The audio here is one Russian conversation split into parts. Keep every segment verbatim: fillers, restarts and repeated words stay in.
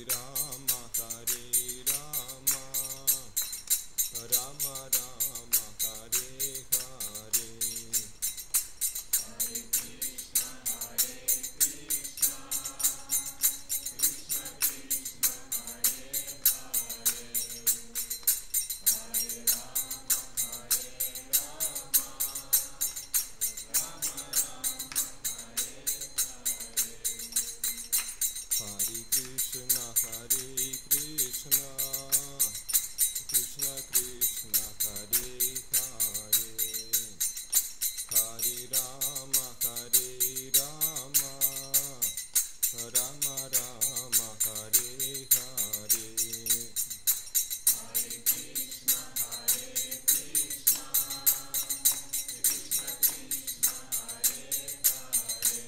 Rama, Hare Rama, Rama Rama, Hare Hare, Hare Krishna, Hare Krishna, Krishna Krishna, Hare Hare, Hare Rama, Hare Rama, Rama Rama, Hare Hare, Hare Krishna, Hare Krishna, Krishna Krishna, Hare Hare, Hare Rama, Hare Rama, Rama Rama, Hare Hare, Hare Krishna, Hare Krishna, Krishna Krishna, Hare Hare,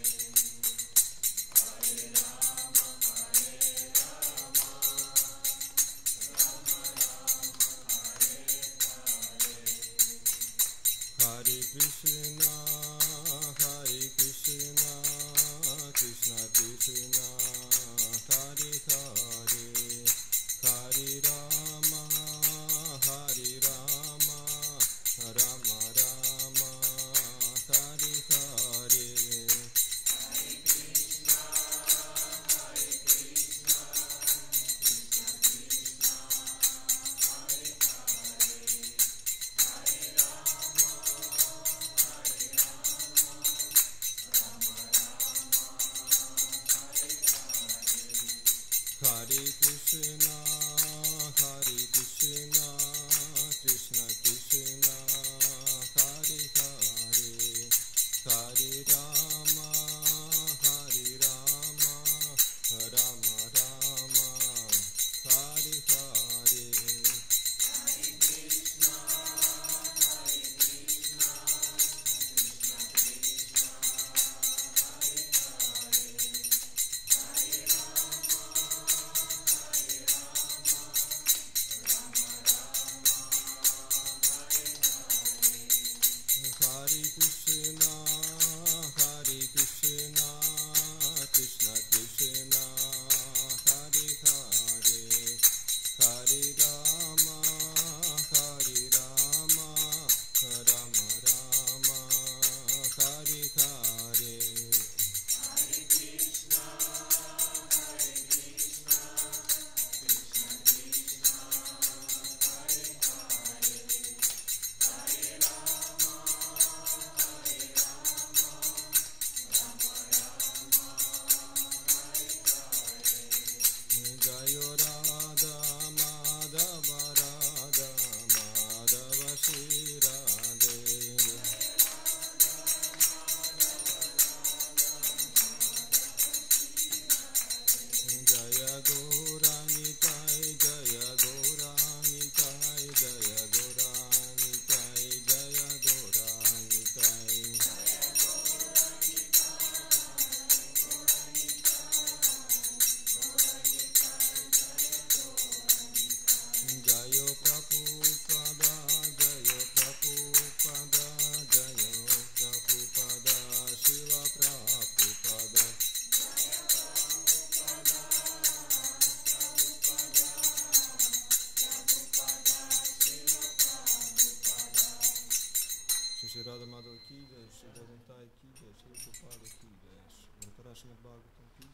Hare Rama, Hare Rama, Rama Rama, Hare Hare, Hare Krishna, Hare Krishna, Krishna Krishna, Hare Hare, Hare Rama, Hare Rama, Rama Rama, Hare Hare, Hare Krishna, Hare Krishna, Krishna Krishna, Hare Hare, Hare Rama, Hare Rama, Rama Rama, Hare Hare, Hare Krishna, Hare Krishna, Krishna Krishna, Hare Hare, Hare Rama, Hare Rama, Rama Rama, Hare Hare, Hare Krishna, Hare Krishna, Krishna Krishna, Hare Hare, Hare Rama, Hare Rama, Rama Rama, Hare Hare, Hare Krishna, Hare Krishna, Krishna Krishna, Hare Hare, Hare Rama, Hare Rama, Rama Rama, Hare Hare, Hare Krishna, Hare Krishna, Krishna Krishna, Hare Hare, Hare Rama, Hare Rama, Rama Rama, Hare Hare, Jayo Radha Madhava Radha Madhava Shri Radhe, Jaya Gauranitai, Jaya Gauranitai, Jaya Gauranitai, Jaya Gauranitai, Jayo Prabhupada, Jayo Prabhupada, Jayo Prabhupada, Shiva Prabhupada, Shri Radha Madhava ki jai, Shri Radhantai ki jai, Shri Prabhupada ki jai, Shri Srimad Bhagavatam ki.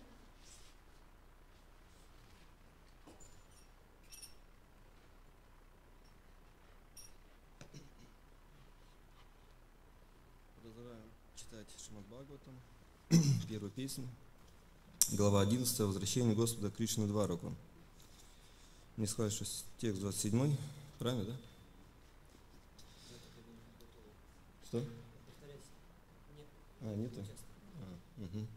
Продолжаем читать Шримад Бхагаватам, первую песню, глава одиннадцатая, возвращение Господа Кришны в Двараку. Не сказать, что текст двадцать седьмой, правильно, да? Что? А, нету? А, угу.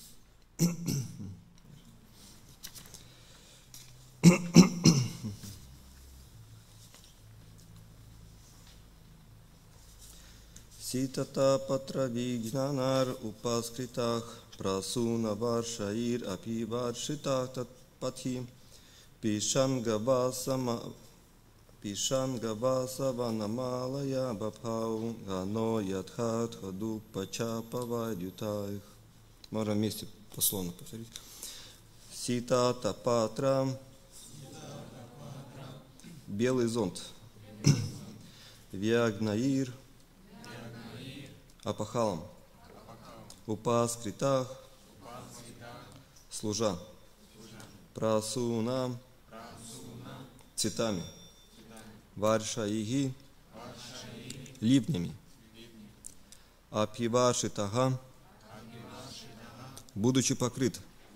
Sitata patra vijnanar upaskritah prasuna varshair api varshitah tatpathi pishan gavasama pishan gavasavanamālaya bhapau gano yadhat hadupachapavadyutah. Можно вместе пословно повторить. Ситата Патра, белый зонт, Вягнаир, Апахалам, Упаскритах, служа, Прасуна, цветами, Варшаиги, ливнями, Абхивашитага, будучи покрыт,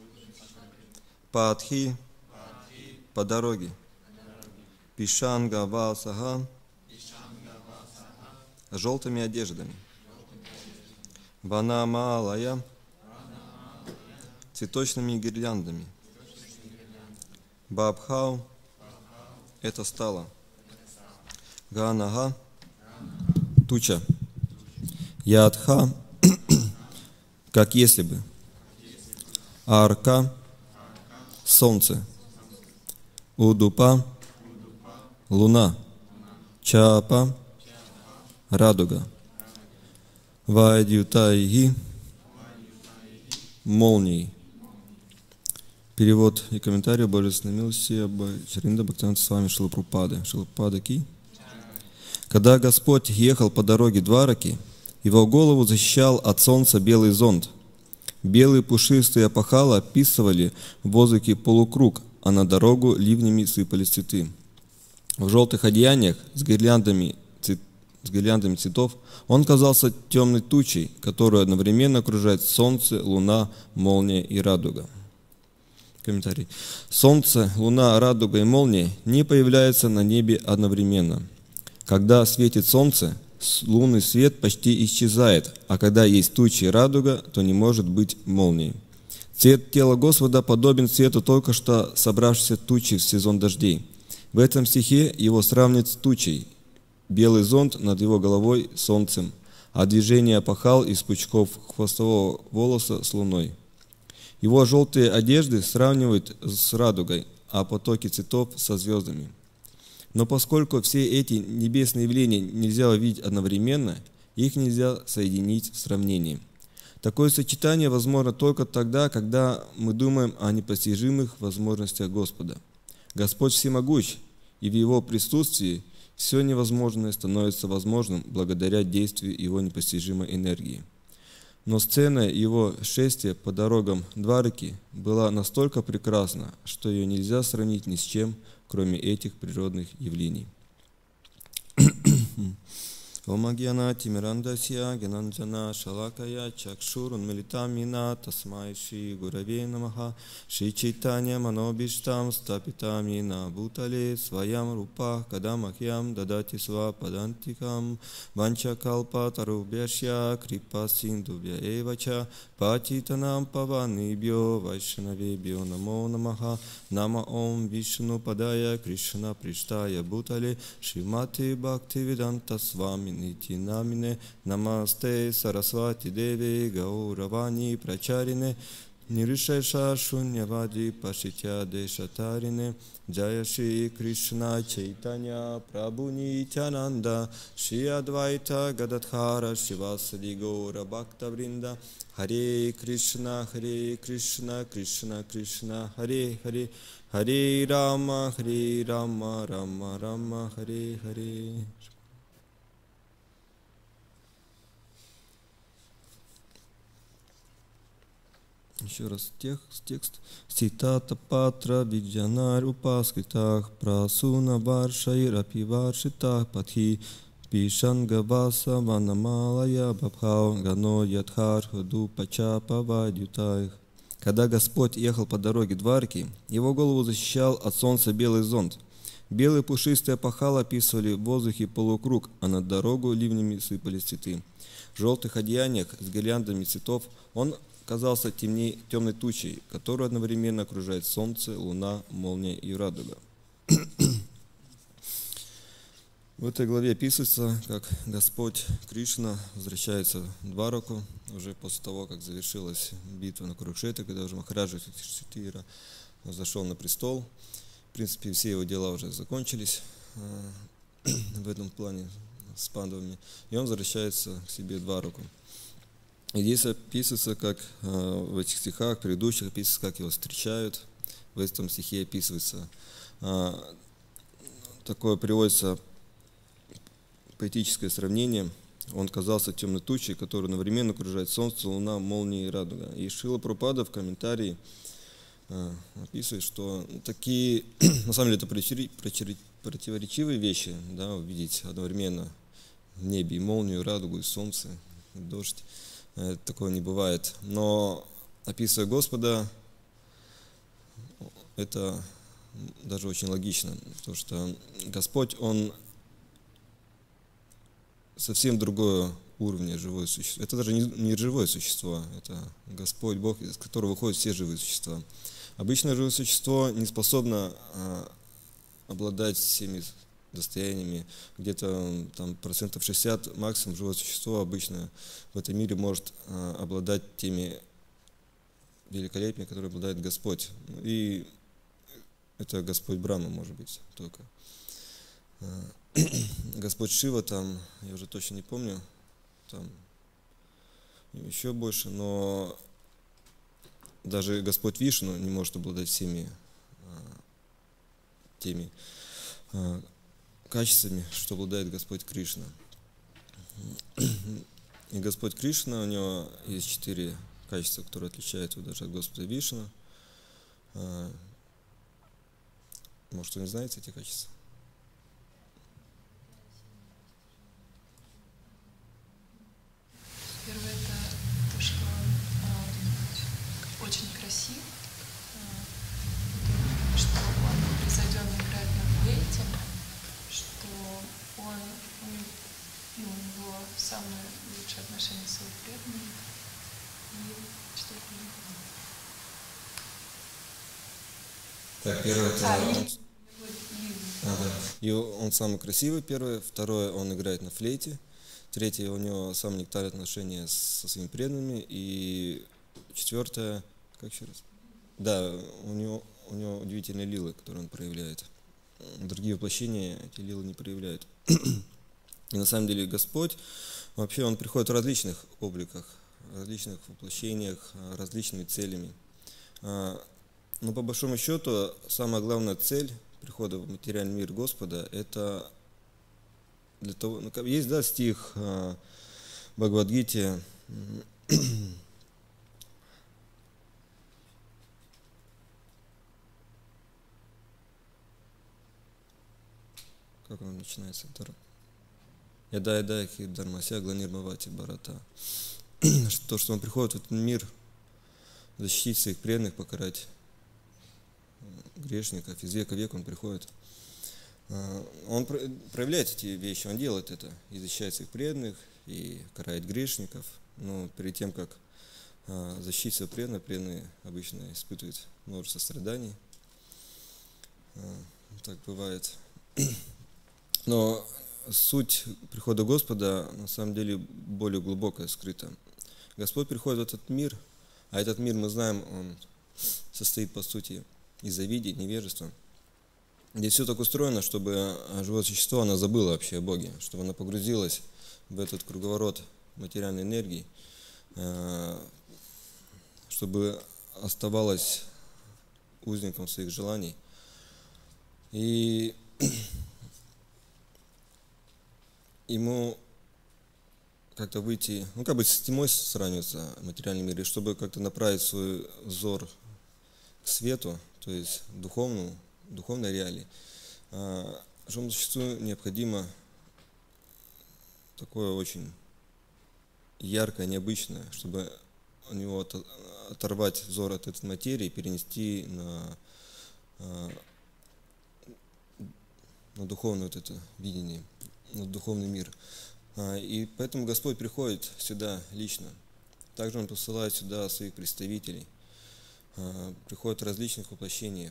Падхи, по дороге, Пишанга Васага, желтыми одеждами, Ванамалая, цветочными гирляндами, Бабхау, это стало, Ганага, туча, Ядха, как если бы, Арка, солнце, Удупа, луна, Чапа, радуга, Вайдютайги, молнии. Перевод и комментарий Божественной милости Шринда Бхактивинода Свами Шрила Прабхупады. Шрила Прабхупада Ки. Когда Господь ехал по дороге Двараки, его голову защищал от солнца белый зонт. Белые пушистые опахала описывали в воздухе полукруг, а на дорогу ливнями сыпали цветы. В желтых одеяниях с гирляндами, цвет, с гирляндами цветов он казался темной тучей, которую одновременно окружает солнце, луна, молния и радуга. Комментарий. Солнце, луна, радуга и молния не появляются на небе одновременно. Когда светит солнце, лунный свет почти исчезает, а когда есть тучи и радуга, то не может быть молнии. Цвет тела Господа подобен цвету только что собравшейся тучи в сезон дождей. В этом стихе его сравнивают с тучей. Белый зонт над его головой – солнцем, а движение опахал из пучков хвостового волоса с луной. Его желтые одежды сравнивают с радугой, а потоки цветов со звездами. Но поскольку все эти небесные явления нельзя увидеть одновременно, их нельзя соединить в сравнении. Такое сочетание возможно только тогда, когда мы думаем о непостижимых возможностях Господа. Господь всемогущ, и в Его присутствии все невозможное становится возможным благодаря действию Его непостижимой энергии. Но сцена Его шествия по дорогам Двараки была настолько прекрасна, что ее нельзя сравнить ни с чем, кроме этих природных явлений. Ом Гьяна Тимирандасья Гьянанджана Шалакая Чакшурун Милитамина Тасмай Шри Гураве Намаха Шри Чайтанья Манобиштам Стапитам Йена Бутале Сваям Рупа Кадамахьям Дадати Сва Падантикам Ванча Калпа Тарубяшья Крипа Синдубья Эвача Патитанам Паванибьо Вайшнавебьо Намо Намаха Нама Ом Вишну Падая Кришна Приштая Бутале Шримати Бхактивиданта Свами Нити намине намасте Сарасвати Деви Гауравани Прачарине Ниришеша Шуньявади Пашитя Дешатарине Джая Шри Кришна Чайтанья Прабху Нитянанда Шри Адвайта Гададхара Шивасади Гаура Бхакта Вринда Харе Кришна Харе Кришна Кришна Кришна Харе Харе Харе Рама Харе Рама Рама Рама Харе Харе. Еще раз текст. текст. Ситата патра виджанар упаскритах прасуна варшаир апиваршитах патхи пишанга васа ванамалая бабхау гано ядхар ходу пачапа вадютайх. Когда Господь ехал по дороге Двараки, его голову защищал от солнца белый зонт. Белые пушистые опахала описывали в воздухе полукруг, а над дорогу ливнями сыпались цветы. В желтых одеяниях с гирляндами цветов он казался темней, темной тучей, которую одновременно окружает солнце, луна, молния и радуга. В этой главе описывается, как Господь Кришна возвращается в Двараку уже после того, как завершилась битва на Курукшетре, когда уже Махараджа Юдхиштхира зашел на престол. В принципе, все его дела уже закончились в этом плане с пандавами, и он возвращается к себе в Двараку. И здесь описывается, как э, в этих стихах предыдущих описывается, как его встречают, в этом стихе описывается. Такое приводится поэтическое сравнение. Он казался темной тучей, которую одновременно окружает солнце, луна, молния и радуга. И Шрила Прабхупада в комментарии описывает, что такие, на самом деле, это противоречивые вещи, да, увидеть одновременно в небе и молнию, и радугу, и солнце, и дождь. Такого не бывает. Но, описывая Господа, это даже очень логично, потому что Господь, Он совсем другое уровня живое существо. Это даже не, не живое существо, это Господь Бог, из которого выходят все живые существа. Обычное живое существо не способно а, обладать всеми достояниями. Где-то там процентов шестьдесят максимум живое существо обычно в этом мире может а, обладать теми великолепиями, которые обладает Господь. И это Господь Брахма, может быть, только. Господь Шива там, я уже точно не помню, там еще больше, но даже Господь Вишну не может обладать всеми а, теми а, качествами, что обладает Господь Кришна. И Господь Кришна, у него есть четыре качества, которые отличают его даже от Господа Вишну. А, может, вы не знаете эти качества? Первое — это то, что он очень красив, что он непревзойденно играет на флейте, что он, ну, у него самые лучшие отношения с своими преданными. И что это? Так, первое это... А, он... и... А, да. И он самый красивый, первое. Второе, он играет на флейте. Третье, у него самые нектарные отношения со своими преданными. И четвертое, как еще раз? Да, у него, у него удивительные лилы, которые он проявляет. Другие воплощения эти лилы не проявляют. И на самом деле Господь, вообще Он приходит в различных обликах, в различных воплощениях, различными целями. Но по большому счету, самая главная цель прихода в материальный мир Господа – это для того, ну, есть, да, стих в Бхагавад-гите, как он начинается? Яда яда хи дармася гланирмавати барата. То, что он приходит в этот мир защитить своих преданных, покарать грешников, из века в век он приходит. Он проявляет эти вещи, он делает это, и защищает своих преданных, и карает грешников. Но перед тем, как защитить своих преданных, преданные обычно испытывают множество страданий. Так бывает. Но суть прихода Господа на самом деле более глубокая, скрыта. Господь приходит в этот мир, а этот мир, мы знаем, он состоит по сути из завидия, невежества. Здесь все так устроено, чтобы живое существо, оно забыло вообще о Боге, чтобы оно погрузилось в этот круговорот материальной энергии, чтобы оставалось узником своих желаний. И ему как-то выйти, ну как бы с тьмой сравнивается материальный мир, и чтобы как-то направить свой взор к свету, то есть духовному, духовной реалии, живому существу необходимо такое очень яркое, необычное, чтобы у него оторвать взор от этой материи и перенести на, на духовное вот это видение, на духовный мир. И поэтому Господь приходит сюда лично. Также Он посылает сюда своих представителей, приходит в различных воплощениях.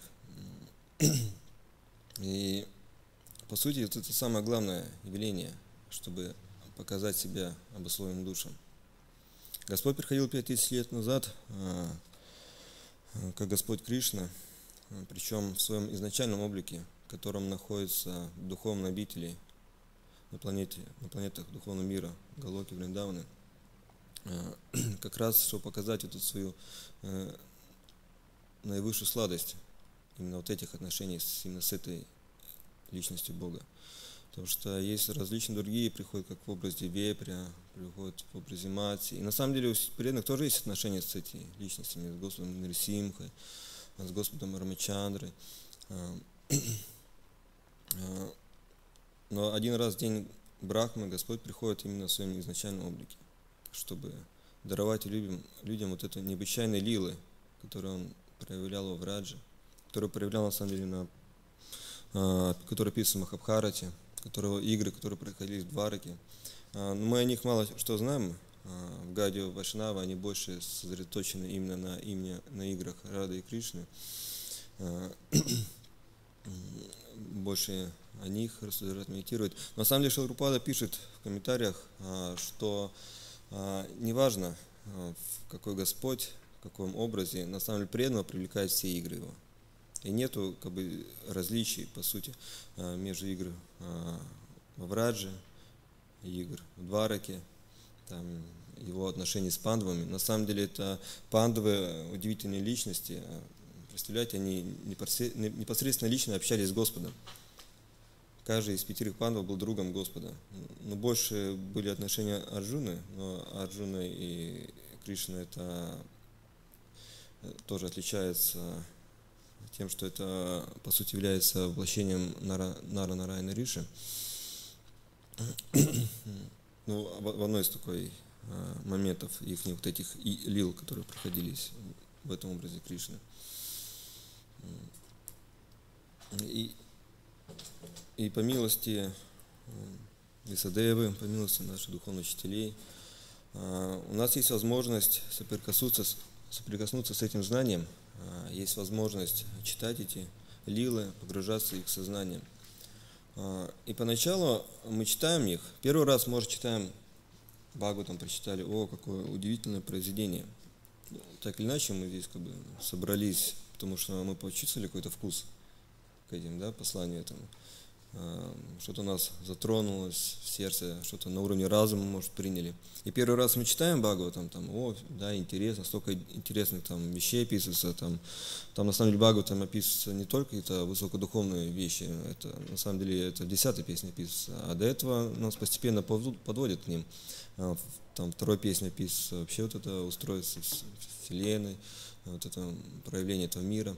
И по сути это самое главное явление, чтобы показать себя обусловленным душам. Господь приходил пять тысяч лет назад, как Господь Кришна, причем в своем изначальном облике, в котором находится в духовной обители на планете, на планетах духовного мира, Галоки, Вриндаваны, как раз чтобы показать эту свою наивысшую сладость, именно вот этих отношений с, именно с этой личностью Бога. Потому что есть различные другие, приходят как в образе вепря, приходят в образе мати. И на самом деле у преданных тоже есть отношения с этими личностями, с Господом Нарисимхой, с Господом Рамачандрой. Но один раз в день Брахмы Господь приходит именно в своем изначальном облике, чтобы даровать людям, людям вот это необычайные лилы, которые Он проявлял во Врадже, которые проявлял на самом деле на, которые описаны в Махабхарате, которого игры, которые проходили в Двараке. Но мы о них мало что знаем. В Гадио Вайшнава они больше сосредоточены именно на, именно на играх Рады и Кришны. Больше о них рассуждают, медитируют. Но на самом деле Шрила Прабхупада пишет в комментариях, что неважно, в какой Господь, в каком образе, на самом деле преданного привлекает все игры его. И нету как бы различий, по сути, между игр во Врадже, игр в Двараке, там, его отношения с пандавами. На самом деле это пандавы удивительные личности. Представляете, они непосредственно лично общались с Господом. Каждый из пятерых пандавов был другом Господа. Но больше были отношения Арджуны, но Арджуна и Кришна это тоже отличается тем, что это, по сути, является воплощением Нара, Нара Нараяна Риши. Ну, в одной из такой моментов их вот этих лил, которые проходились в этом образе Кришны. И, и по милости Висадевы, по милости наших духовных учителей, у нас есть возможность соприкоснуться, соприкоснуться с этим знанием, есть возможность читать эти лилы, погружаться в их сознание. И поначалу мы читаем их. Первый раз, может, читаем Бхагаватам, прочитали, о, какое удивительное произведение. Так или иначе, мы здесь как бы собрались, потому что мы почувствовали какой-то вкус к этим, да, посланию этому. Что-то нас затронулось в сердце, что-то на уровне разума, может, приняли. И первый раз мы читаем Бхагаватам, там, о, да, интересно, столько интересных там вещей описывается, там, там на самом деле Бхагаватам описывается не только это высокодуховные вещи, это на самом деле это в десятой песне описывается, а до этого нас постепенно подводят к ним. Там второй песне описывается вообще вот это устройство Вселенной, вот это проявление этого мира.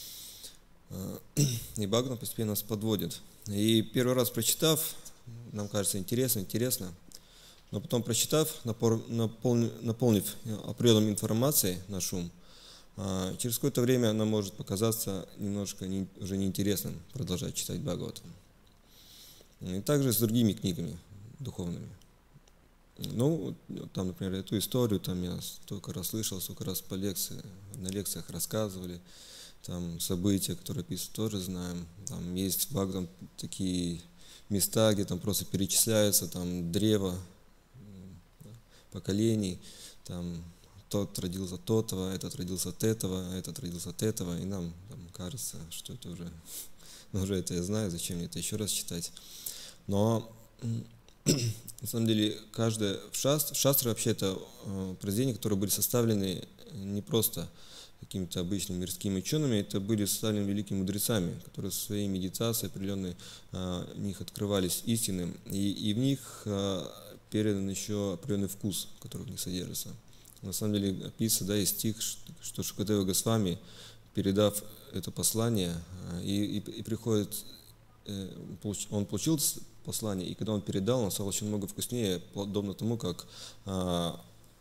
И Бхагаватам постепенно нас подводит. И первый раз прочитав, нам кажется интересно, интересно, но потом прочитав, наполнив, наполнив определенной информацией наш ум, через какое-то время нам может показаться немножко не, уже неинтересным продолжать читать Бхагаватам. И также с другими книгами духовными. Ну, там, например, эту историю там я столько раз слышал, столько раз по лекции, на лекциях рассказывали. Там события, которые описывают, тоже знаем. Там есть в Бхагаватам такие места, где там просто перечисляется там древо поколений, там тот родился от того, этот родился от этого, этот родился от этого, и нам там кажется, что это уже, ну, уже это я знаю, зачем мне это еще раз читать. Но на самом деле каждое в шастре, шастре вообще это произведения, которые были составлены не просто какими-то обычными мирскими учеными, это были составлены великими мудрецами, которые со своей медитацией определенные, а, в них открывались истины, и, и в них а, передан еще определенный вкус, который в них содержится. На самом деле описано, да, есть стих, что Шукадева Госвами, передав это послание, и, и, и приходит, он получил послание, и когда он передал, он стал очень много вкуснее, подобно тому, как а,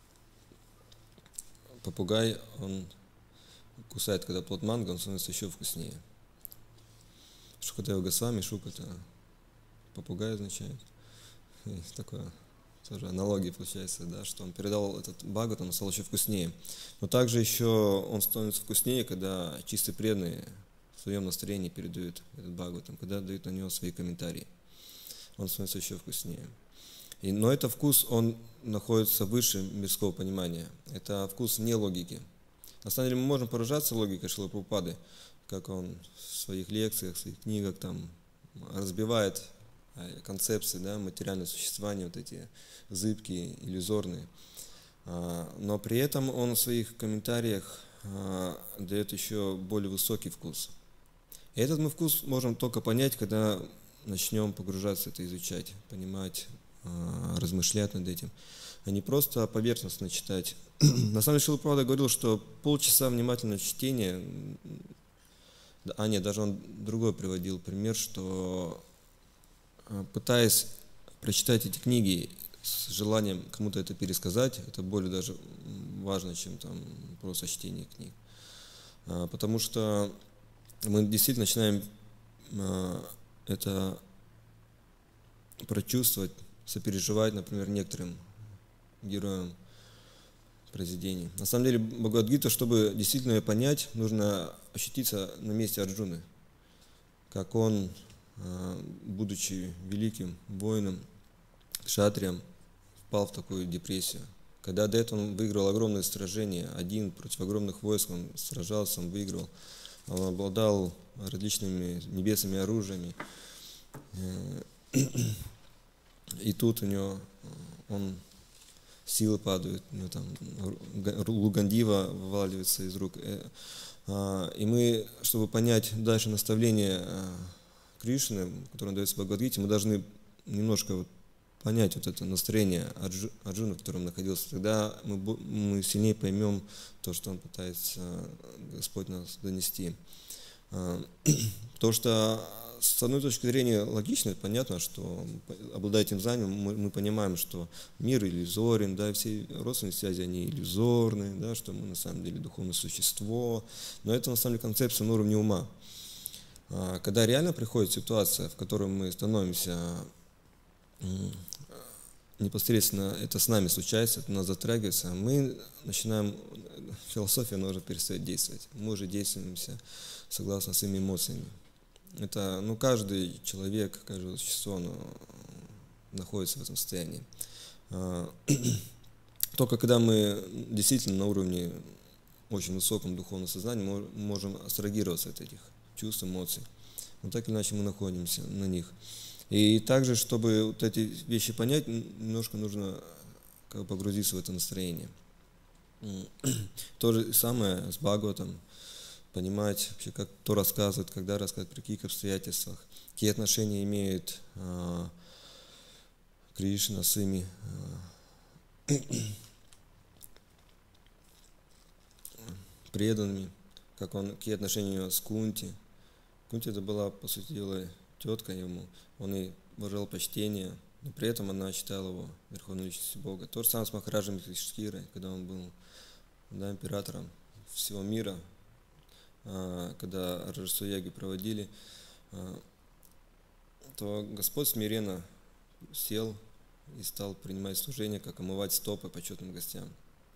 попугай, он кусает, когда плод манго, он становится еще вкуснее. Шукадева Госвами, шук это попугай означает. И такое тоже аналогия получается, да, что он передал этот Бхагаватам, он стал еще вкуснее. Но также еще он становится вкуснее, когда чистые преданные в своем настроении передают этот Бхагаватам, когда дают на него свои комментарии. Он становится еще вкуснее. И, но это вкус, он находится выше мирского понимания. Это вкус вне логики. На самом деле мы можем поражаться логикой Шрилы Прабхупады, как он в своих лекциях, в своих книгах там разбивает концепции, да, материального существования, вот эти зыбкие, иллюзорные. Но при этом он в своих комментариях дает еще более высокий вкус. И этот мы вкус можем только понять, когда начнем погружаться в это, изучать, понимать, размышлять над этим, а не просто поверхностно читать. На самом деле Шрила Прабхупада говорил, что полчаса внимательного чтения, а нет, даже он другой приводил пример, что пытаясь прочитать эти книги с желанием кому-то это пересказать, это более даже важно, чем там просто чтение книг. Потому что мы действительно начинаем это прочувствовать, сопереживать, например, некоторым героям произведений. На самом деле Бхагавад-гита, чтобы действительно ее понять, нужно ощутиться на месте Арджуны, как он, будучи великим воином, кшатрием, впал в такую депрессию. Когда до этого он выиграл огромное сражение, один против огромных войск, он сражался, он выиграл, он обладал различными небесными оружиями. И тут у него он, силы падают, у него там лугандива вываливается из рук. И мы, чтобы понять дальше наставление Кришны, которое он дает в Бхагавад-гите, мы должны немножко вот понять вот это настроение Арджуны, в котором он находился. Тогда мы, мы сильнее поймем то, что он пытается Господь нас донести. Потому что с одной точки зрения логично, понятно, что обладая этим знанием, мы, мы понимаем, что мир иллюзорен, да, все родственные связи, они иллюзорны, да, что мы на самом деле духовное существо, но это на самом деле концепция на уровне ума. Когда реально приходит ситуация, в которой мы становимся непосредственно, это с нами случается, это нас затрагивается, мы начинаем, философия, она уже перестает действовать, мы уже действуемся согласно своими эмоциями. Это, ну, каждый человек, каждое существо, оно находится в этом состоянии. Только когда мы действительно на уровне очень высоком духовном сознании, мы можем абстрагироваться от этих чувств, эмоций. Вот так или иначе мы находимся на них. И также, чтобы вот эти вещи понять, немножко нужно как бы погрузиться в это настроение. То же самое с Бхагаватом. Понимать вообще, как кто рассказывает, когда рассказывает, при каких обстоятельствах, какие отношения имеет а, Кришна с ими а, преданными, как он, какие отношения у него с Кунти. Кунти это была, по сути дела, тетка ему, он ей выражал почтение, но при этом она считала его верховной личностью Бога. То же самое с Махараджем Юдхиштхирой, когда он был, да, императором всего мира. Когда Раджасу-яги проводили, то Господь смиренно сел и стал принимать служение, как омывать стопы почетным гостям.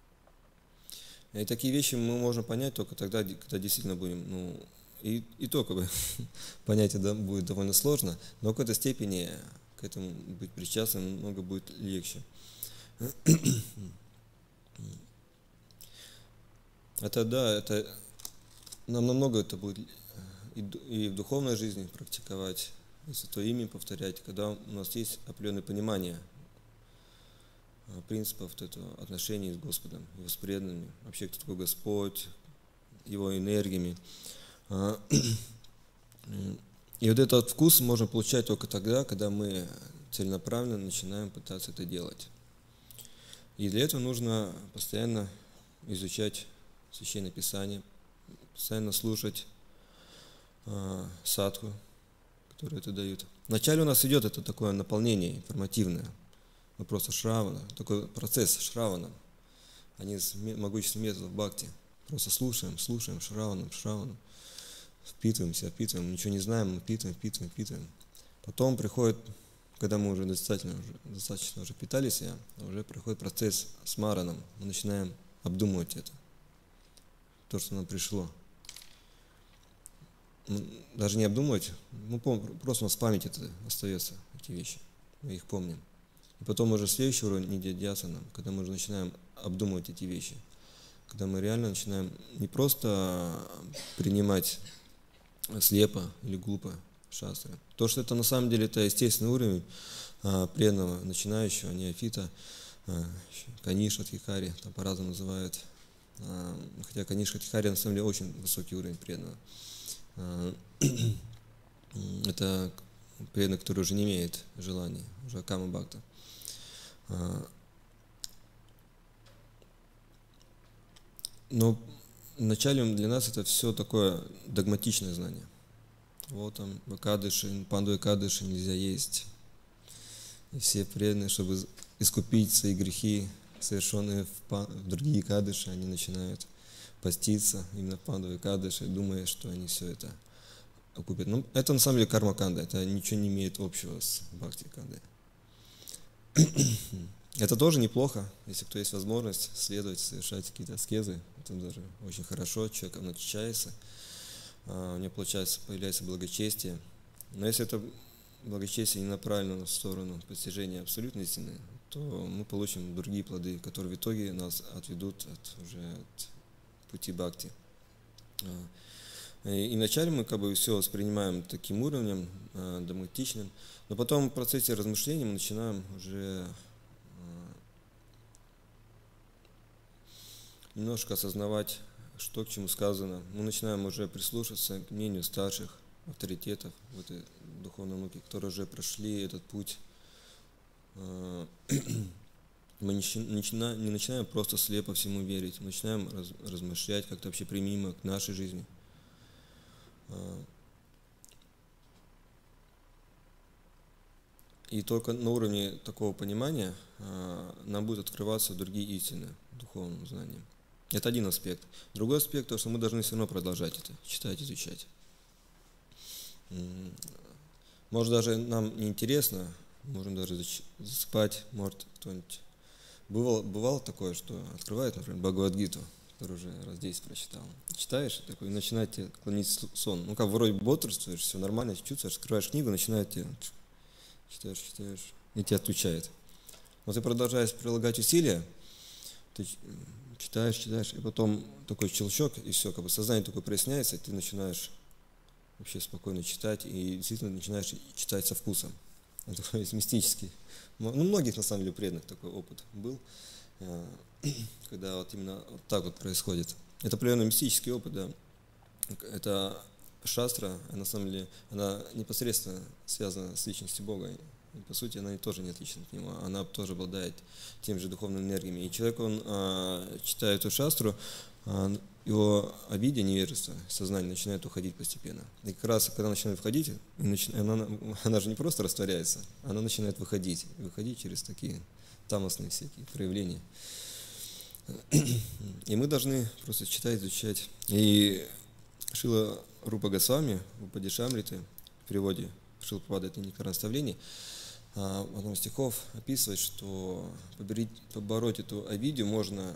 И такие вещи мы можем понять только тогда, когда действительно будем, ну, и, и то как бы понять это будет довольно сложно, но в какой-то степени к этому быть причастным намного будет легче. Это да, это нам намного это будет и в духовной жизни практиковать, и Святое Имя повторять, когда у нас есть определенное понимание принципов вот этого отношений с Господом, Его с преданными, вообще кто такой Господь, Его энергиями. И вот этот вкус можно получать только тогда, когда мы целенаправленно начинаем пытаться это делать. И для этого нужно постоянно изучать Священное Писание, постоянно слушать э, садху, которые это дают. Вначале у нас идет это такое наполнение информативное, мы просто шравана, такой процесс шравана, один из могущественных методов бхакти. Просто слушаем, слушаем, шраваном, шраваном, впитываемся, впитываем, ничего не знаем, мы впитываем, впитываем, впитываем. Потом приходит, когда мы уже достаточно уже, достаточно уже питались, уже приходит процесс с мараном, мы начинаем обдумывать это, то, что нам пришло. Даже не обдумывать, ну, просто у нас в памяти это остается, эти вещи, мы их помним. И потом уже следующий уровень нидьясана, когда мы уже начинаем обдумывать эти вещи, когда мы реально начинаем не просто принимать слепо или глупо шастры. То, что это на самом деле это естественный уровень а, преданного, начинающего, неофита, а, Каниша Тхикари, там по-разному называют. А, хотя Каниша Тхикари на самом деле очень высокий уровень преданного. это преданный, который уже не имеет желаний, уже кама бхакта. Но вначале для нас это все такое догматичное знание. Вот там в Экадыши, панду Экадыши нельзя есть. И все преданные, чтобы искупить свои грехи, совершенные в, пан, в другие Экадыши, они начинают поститься именно в панду Экадыши, думая, что они все это окупят. Но это на самом деле карма-канда, это ничего не имеет общего с бхакти-кандой. Это тоже неплохо, если кто есть возможность следовать, совершать какие-то аскезы. Это даже очень хорошо, человек начищается, у него получается, появляется благочестие. Но если это благочестие не направлено в сторону постижения абсолютной истины, то мы получим другие плоды, которые в итоге нас отведут от, уже от пути бхакти. И вначале мы как бы все воспринимаем таким уровнем, догматичным, но потом в процессе размышления мы начинаем уже немножко осознавать, что к чему сказано. Мы начинаем уже прислушиваться к мнению старших авторитетов в этой духовной науке, которые уже прошли этот путь. Мы не начинаем просто слепо всему верить, мы начинаем размышлять, как это вообще применимо к нашей жизни. И только на уровне такого понимания нам будут открываться другие истины духовным знанием. Это один аспект. Другой аспект, то, что мы должны все равно продолжать это, читать, изучать. Может, даже нам неинтересно, можем даже засыпать, может, кто-нибудь... Бывало, бывало такое, что открывает, например, Бхагавад-гиту, который уже раз десять прочитал. Читаешь, такой, и начинает тебе клонить сон. Ну, как вроде бодрствуешь, все нормально, чувствуешь, открываешь книгу, начинает тебе... Читаешь, читаешь, и тебя отключает. Вот ты продолжаешь прилагать усилия, ты читаешь, читаешь, и потом такой щелчок, и все, как бы сознание такое проясняется, и ты начинаешь вообще спокойно читать, и действительно начинаешь читать со вкусом. Это такой мистический. Ну, многих, на самом деле, преданных такой опыт был, когда вот именно вот так вот происходит. Это определенно мистический опыт, да. Это шастра, на самом деле, она непосредственно связана с личностью Бога. И, по сути, она тоже не отлична от Него. Она тоже обладает теми же духовными энергиями. И человек, он, читая эту шастру, его обида, невежество, сознание начинает уходить постепенно. И как раз, когда начинает входить, она, она же не просто растворяется, она начинает выходить. Выходить через такие тамосные всякие проявления. И мы должны просто читать, изучать. И Шрила Рупа Госвами в Упадешамрите, в переводе Шрила Прабхупады «Это некорректное наставление», в одном из стихов описывает, что побороть, побороть эту обиду можно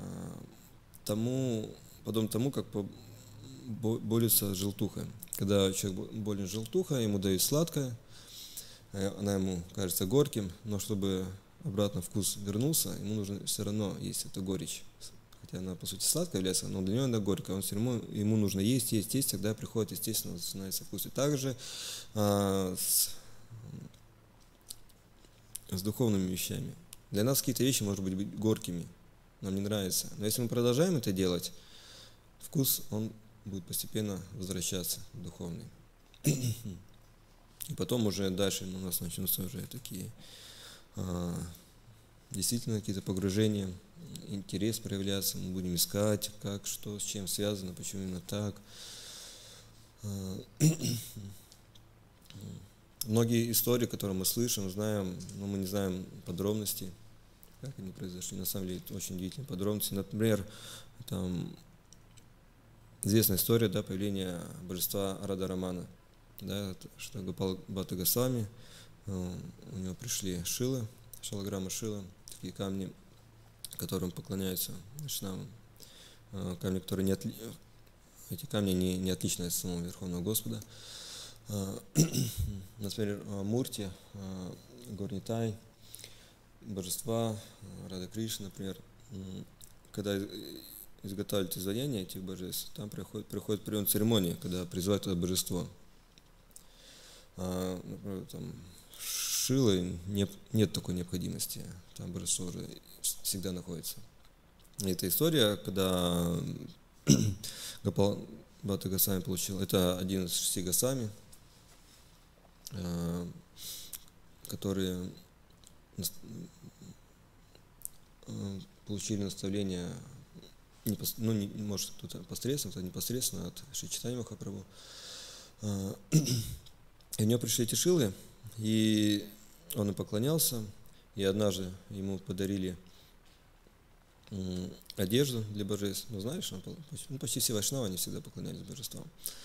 тому, подобно тому, как борется желтуха. Когда человек болен желтухой, ему дают сладкое, она ему кажется горьким, но чтобы обратно вкус вернулся, ему нужно все равно есть эту горечь. Хотя она, по сути, сладкая является, но для него она горькая. Он все равно, ему нужно есть, есть, есть, тогда приходит, естественно, становится вкус. И также а, с, с духовными вещами. Для нас какие-то вещи, может быть, быть горькими, нам не нравится. Но если мы продолжаем это делать, вкус, он будет постепенно возвращаться духовный. И потом уже дальше у нас начнутся уже такие а, действительно какие-то погружения, интерес проявляться, мы будем искать, как, что, с чем связано, почему именно так. Многие истории, которые мы слышим, знаем, но мы не знаем подробностей, как они произошли. На самом деле, это очень удивительные подробности. Например, там известная история, да, появления божества Рада-Рамана. Да, что Гопал Бхатта Госвами, у него пришли шилы, шалаграмма шила, такие камни, которым поклоняются вайшнавам, камни, которые не отли... эти камни не, не отличны от самого Верховного Господа. Например, Мурти, Горнитай, божества, Рада Кришна, например, когда изготавливают изваяния этих божеств, там приходит, приходит прием церемонии, когда призывают это божество. А, например, там Шилы нет, нет такой необходимости, там божество уже всегда находится. И эта история, когда Гопал Бхатта Госвами получил, это один из шести Госвами, которые получили наставление, ну, не, может, кто-то посредственно, кто-то непосредственно от Шри Чайтаньи Махапрабху. И у него пришли эти шилы, и он им поклонялся, и однажды ему подарили одежду для божеств. Ну, знаешь, он, ну, почти все вайшнавы, они всегда поклонялись божествам.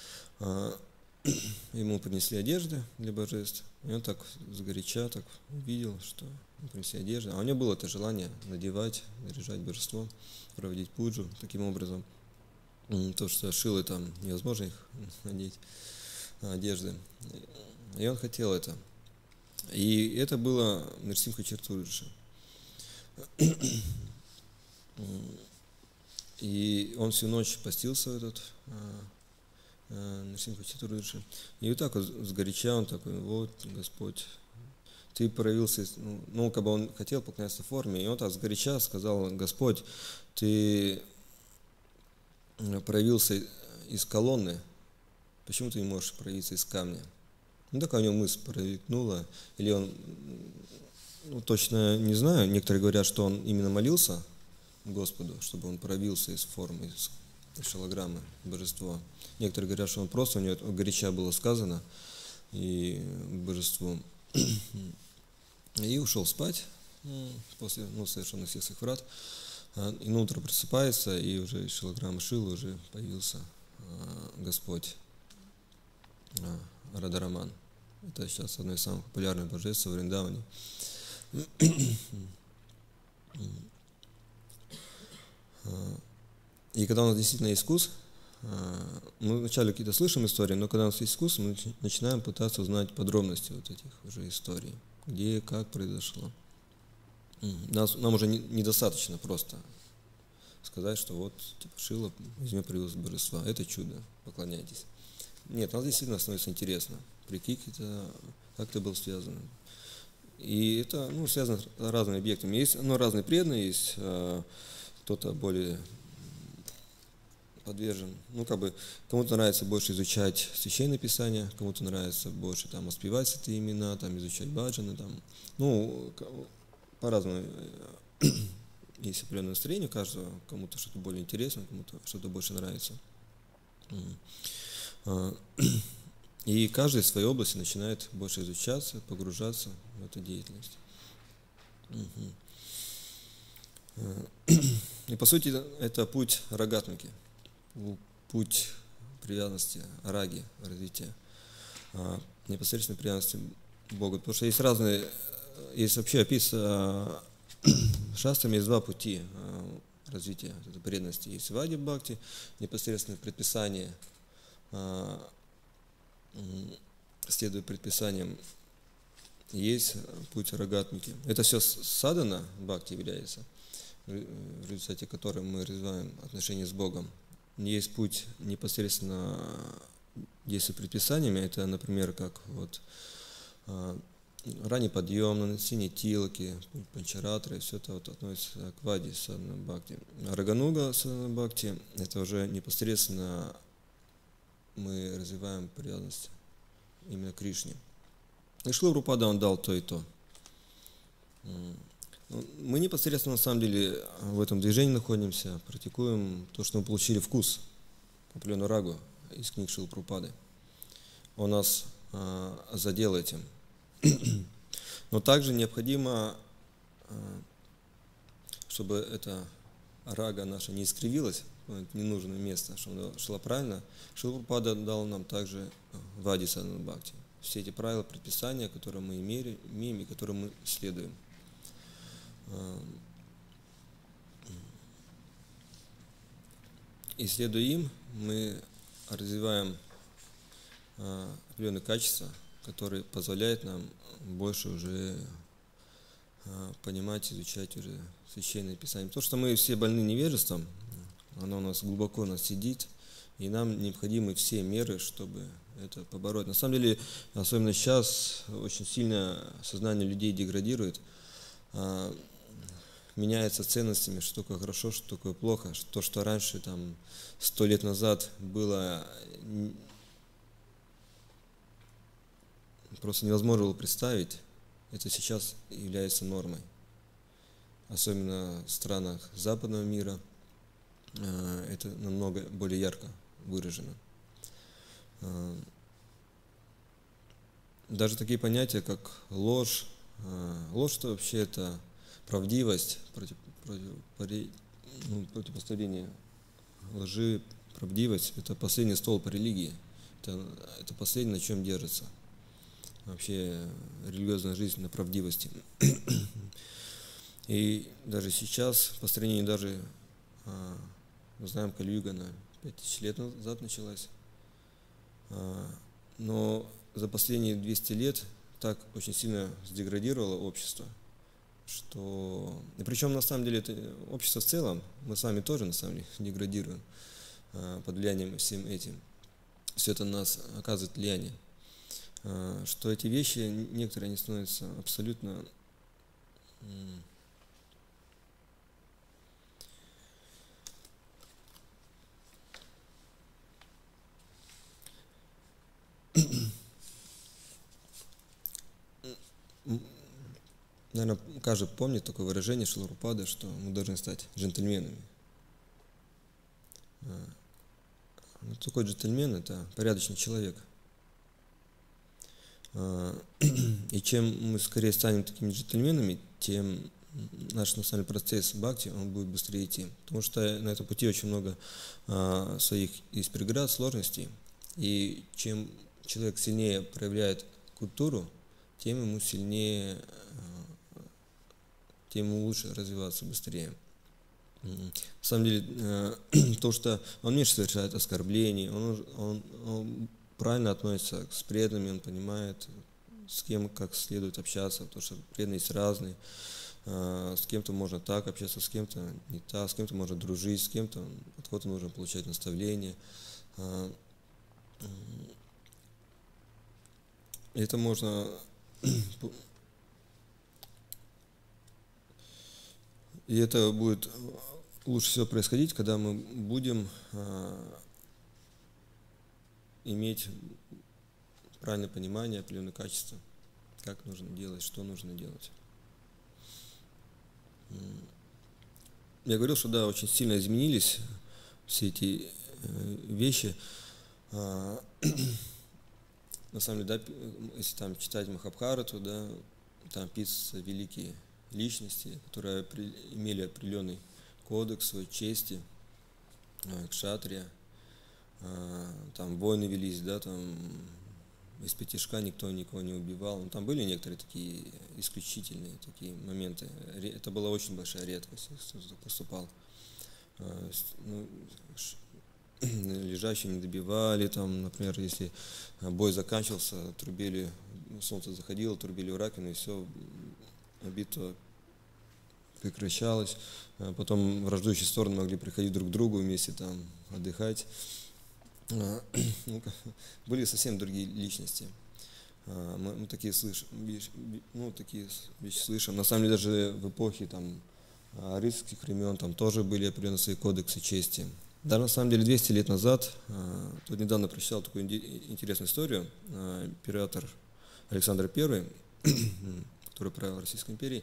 Ему принесли одежды для божеств, и он так сгоряча так увидел, что принесли одежду. А у него было это желание надевать, наряжать божество, проводить пуджу таким образом. То, что шилы там невозможно их надеть, одежды. И он хотел это. И это было Нрсимха Чатурдаши. И он всю ночь постился в этот Нрсимха Чатурдаши. И вот так вот сгоряча он такой: вот, Господь, ты проявился, ну, как бы он хотел поклоняться в форме, и он так сгоряча сказал: Господь, ты проявился из колонны, почему ты не можешь проявиться из камня? Ну, такая у него мысль промелькнула, или он, ну, точно не знаю, некоторые говорят, что он именно молился Господу, чтобы он проявился из формы, из шалограммы, божества. Некоторые говорят, что он просто, у него горяча было сказано, и божеству, и ушел спать после, ну, совершенно всех своих врат. И на утро просыпается, и уже из шалограммы Шилы уже появился Господь Радараман. Это сейчас одно из самых популярных божеств в Вриндаване. И когда у нас действительно есть вкус, мы вначале какие-то слышим истории, но когда у нас есть вкус, мы начинаем пытаться узнать подробности вот этих уже историй, где, как произошло. Нас, нам уже не, недостаточно просто сказать, что вот, типа, Шила возьми привез божества, это чудо, поклоняйтесь. Нет, нас действительно становится интересно, прикинь, это, как это было связано. И это, ну, связано с разными объектами. Есть, ну, разные преданные, есть э, кто-то более подвержен, ну, как бы, кому-то нравится больше изучать Священное Писание, кому-то нравится больше там воспевать эти имена, там, изучать баджаны, там, ну, по-разному. Есть определенное настроение у каждого, кому-то что-то более интересно, кому-то что-то больше нравится. И каждый в своей области начинает больше изучаться, погружаться в эту деятельность. И по сути это путь рагатмики, путь привязанности, раги, развития, непосредственной привязанности к Богу. Потому что есть разные, есть вообще описано шастрами, есть два пути развития этой преданности. Есть вади бхакти, непосредственное предписание, следуя предписаниям. Есть путь рагатмики. Это все садхана бхакти является, в результате которой мы развиваем отношения с Богом. Есть путь непосредственно действия предписаниями. Это, например, как вот ранний подъем, нанесение тилоки, панчаратры, все это вот относится к вади садхана бхакти. А рагануга садхана бхакти — это уже непосредственно мы развиваем привязанность именно к Кришне. И Шрила Прабхупада, он дал то и то. Мы непосредственно на самом деле в этом движении находимся, практикуем то, что мы получили вкус, определенную рагу из книг Шрилы Прабхупады. Он нас а, задел этим. Но также необходимо, а, чтобы эта рага наша не искривилась, ненужное место, чтобы она шла правильно. Шрила Прабхупада дал нам также вади садхана бхакти. Все эти правила, предписания, которые мы имеем и которым мы следуем. И следуя им, мы развиваем определенные качества, которые позволяют нам больше уже понимать, изучать уже Священное Писание. Потому что мы все больны невежеством, оно у нас глубоко у нас сидит, и нам необходимы все меры, чтобы это побороть. На самом деле, особенно сейчас, очень сильно сознание людей деградирует, меняется ценностями, что такое хорошо, что такое плохо. То, что раньше, там, сто лет назад было просто невозможно было представить, это сейчас является нормой. Особенно в странах западного мира это намного более ярко выражено. Даже такие понятия, как ложь. Ложь, это вообще это правдивость, против, против, ну, противопоставление лжи, правдивость. Это последний столб религии. Это, это последнее, на чем держится вообще религиозная жизнь, на правдивости. И даже сейчас, по сравнению даже, мы знаем, Кали-юга, она пять тысяч лет назад началась, но за последние двести лет так очень сильно сдеградировало общество, что... И причем, на самом деле, это общество в целом, мы сами тоже, на самом деле, деградируем под влиянием всем этим. Все это на нас оказывает влияние. Что эти вещи, некоторые, они становятся абсолютно... Наверное, каждый помнит такое выражение Шилапрапады, что мы должны стать джентльменами. Но такой джентльмен – это порядочный человек. И чем мы скорее станем такими джентльменами, тем наш, на самом деле, процесс бхакти, он будет быстрее идти. Потому что на этом пути очень много своих есть преград, сложностей. И чем человек сильнее проявляет культуру, тем ему сильнее, тем ему лучше развиваться быстрее. На самом деле, то, что он меньше совершает оскорблений, он, он, он правильно относится с преданными, он понимает, с кем как следует общаться, потому что преданные есть разные. С кем-то можно так общаться, с кем-то не так, с кем-то можно дружить, с кем-то от кого-то нужно получать наставления. Это можно... И это будет лучше всего происходить, когда мы будем а, иметь правильное понимание, определенные качества, как нужно делать, что нужно делать. Я говорил, что да, очень сильно изменились все эти э, вещи. А, на самом деле, да, если там читать Махабхарату, да, там описываются великие личности, которые при, имели определенный кодекс своей чести, э, кшатрия, э, там войны велись, да, там из пятишка никто никого не убивал. Ну, там были некоторые такие исключительные такие моменты. Это была очень большая редкость, если кто-то поступал. Э, ну, лежащие не добивали, там, например, если бой заканчивался, трубили, солнце заходило, трубили в раковину, и все, битва прекращалась. Потом враждующие стороны могли приходить друг к другу вместе там отдыхать. Ну, были совсем другие личности. Мы, мы такие слышим, ну, такие вещи слышим. На самом деле даже в эпохе там рыцарских времен там тоже были определенные свои кодексы чести. Да, на самом деле двести лет назад, тут недавно прочитал такую интересную историю, император Александр Первый, который правил Российской империей,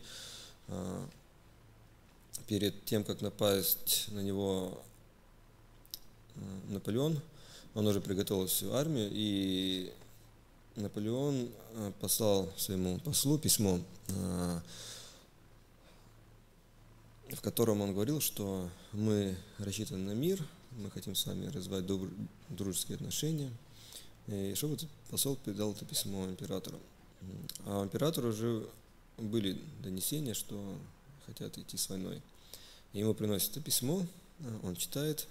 перед тем, как напасть на него Наполеон, он уже приготовил всю армию, и Наполеон послал своему послу письмо, в котором он говорил, что мы рассчитаны на мир, мы хотим с вами развивать добр- дружеские отношения. И чтобы этот посол передал это письмо императору. А у императора уже были донесения, что хотят идти с войной. И ему приносят это письмо, он читает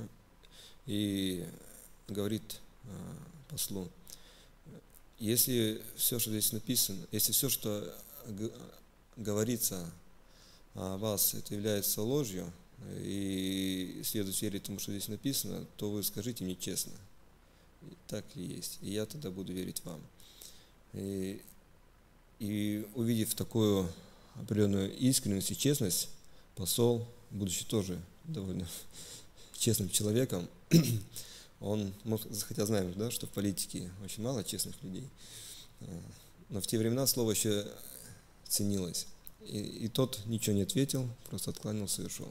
и говорит послу: если все, что здесь написано, если все, что говорится о вас, это является ложью, и следует верить тому, что здесь написано, то вы скажите мне честно, так ли есть, и я тогда буду верить вам. И, и увидев такую определенную искренность и честность, посол, будучи тоже довольно честным человеком, он мог, хотя знаем, да, что в политике очень мало честных людей, Но в те времена слово еще ценилось. И, и тот ничего не ответил, просто откланялся и ушел.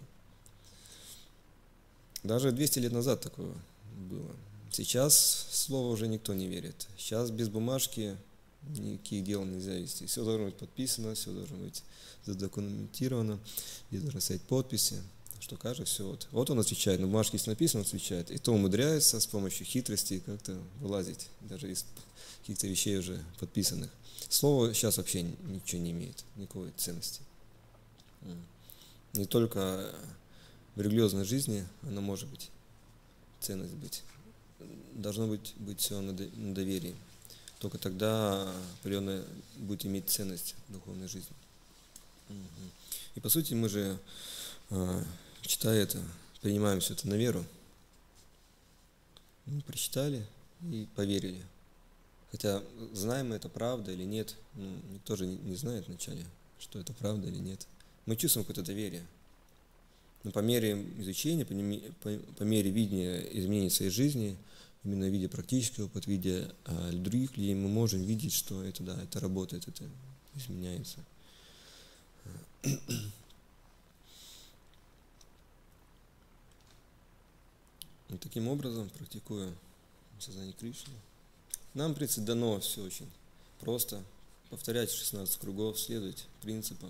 Даже двести лет назад такое было. Сейчас слово уже никто не верит. Сейчас без бумажки никаких дел нельзя вести. Все должно быть подписано, все должно быть задокументировано, где должны стоять подписи, что каждый все вот. Вот он отвечает, на бумажке если написано, он отвечает. И то умудряется с помощью хитрости как-то вылазить, даже из каких-то вещей уже подписанных. Слово сейчас вообще ничего не имеет, никакой ценности. Не только в религиозной жизни оно может быть, ценность быть. Должно быть, быть все на доверии. Только тогда определенно будет иметь ценность в духовной жизни. И по сути мы же, читая это, принимаем все это на веру. Мы прочитали и поверили. Хотя знаем мы это правда или нет, ну, никто же не знает вначале, что это правда или нет. Мы чувствуем какое-то доверие. Но по мере изучения, по, по, по мере видения изменений своей жизни, именно в виде практического опыта, в виде а, других людей, мы можем видеть, что это, да, это работает, это изменяется. И таким образом, практикуя сознание Кришны, нам, в принципе, дано все очень просто. Повторять шестнадцать кругов, следовать принципам.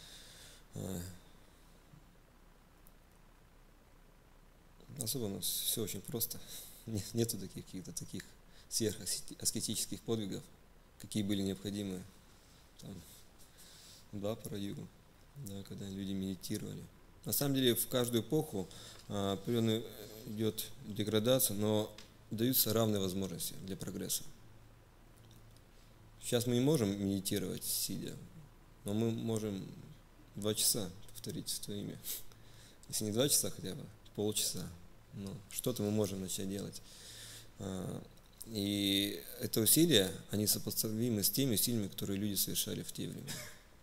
Особо у нас все очень просто. Нету таких каких-то таких сверхаскетических подвигов, какие были необходимы там, в Двапара-югу, да, когда люди медитировали. На самом деле в каждую эпоху а, определенно идет деградация, но даются равные возможности для прогресса. Сейчас мы не можем медитировать сидя, но мы можем два часа повторить свое имя. Если не два часа, хотя бы полчаса. Но что-то мы можем начать делать. И это усилия, они сопоставимы с теми усилиями, которые люди совершали в те времена.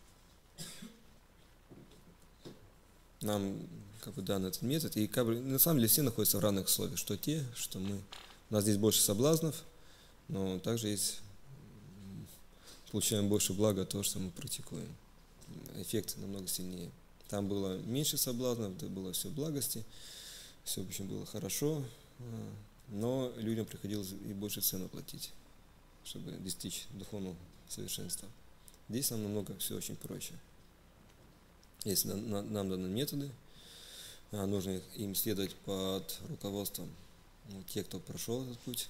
Нам как бы дан этот метод, и как бы, на самом деле все находятся в равных условиях, что те, что мы. У нас здесь больше соблазнов, но также есть, получаем больше блага от того, что мы практикуем. Эффект намного сильнее. Там было меньше соблазнов, это было все благости, все в общем было хорошо, но людям приходилось и больше цену платить, чтобы достичь духовного совершенства. Здесь нам намного все очень проще. Если нам даны методы, нужно им следовать под руководством ну, тех, кто прошел этот путь.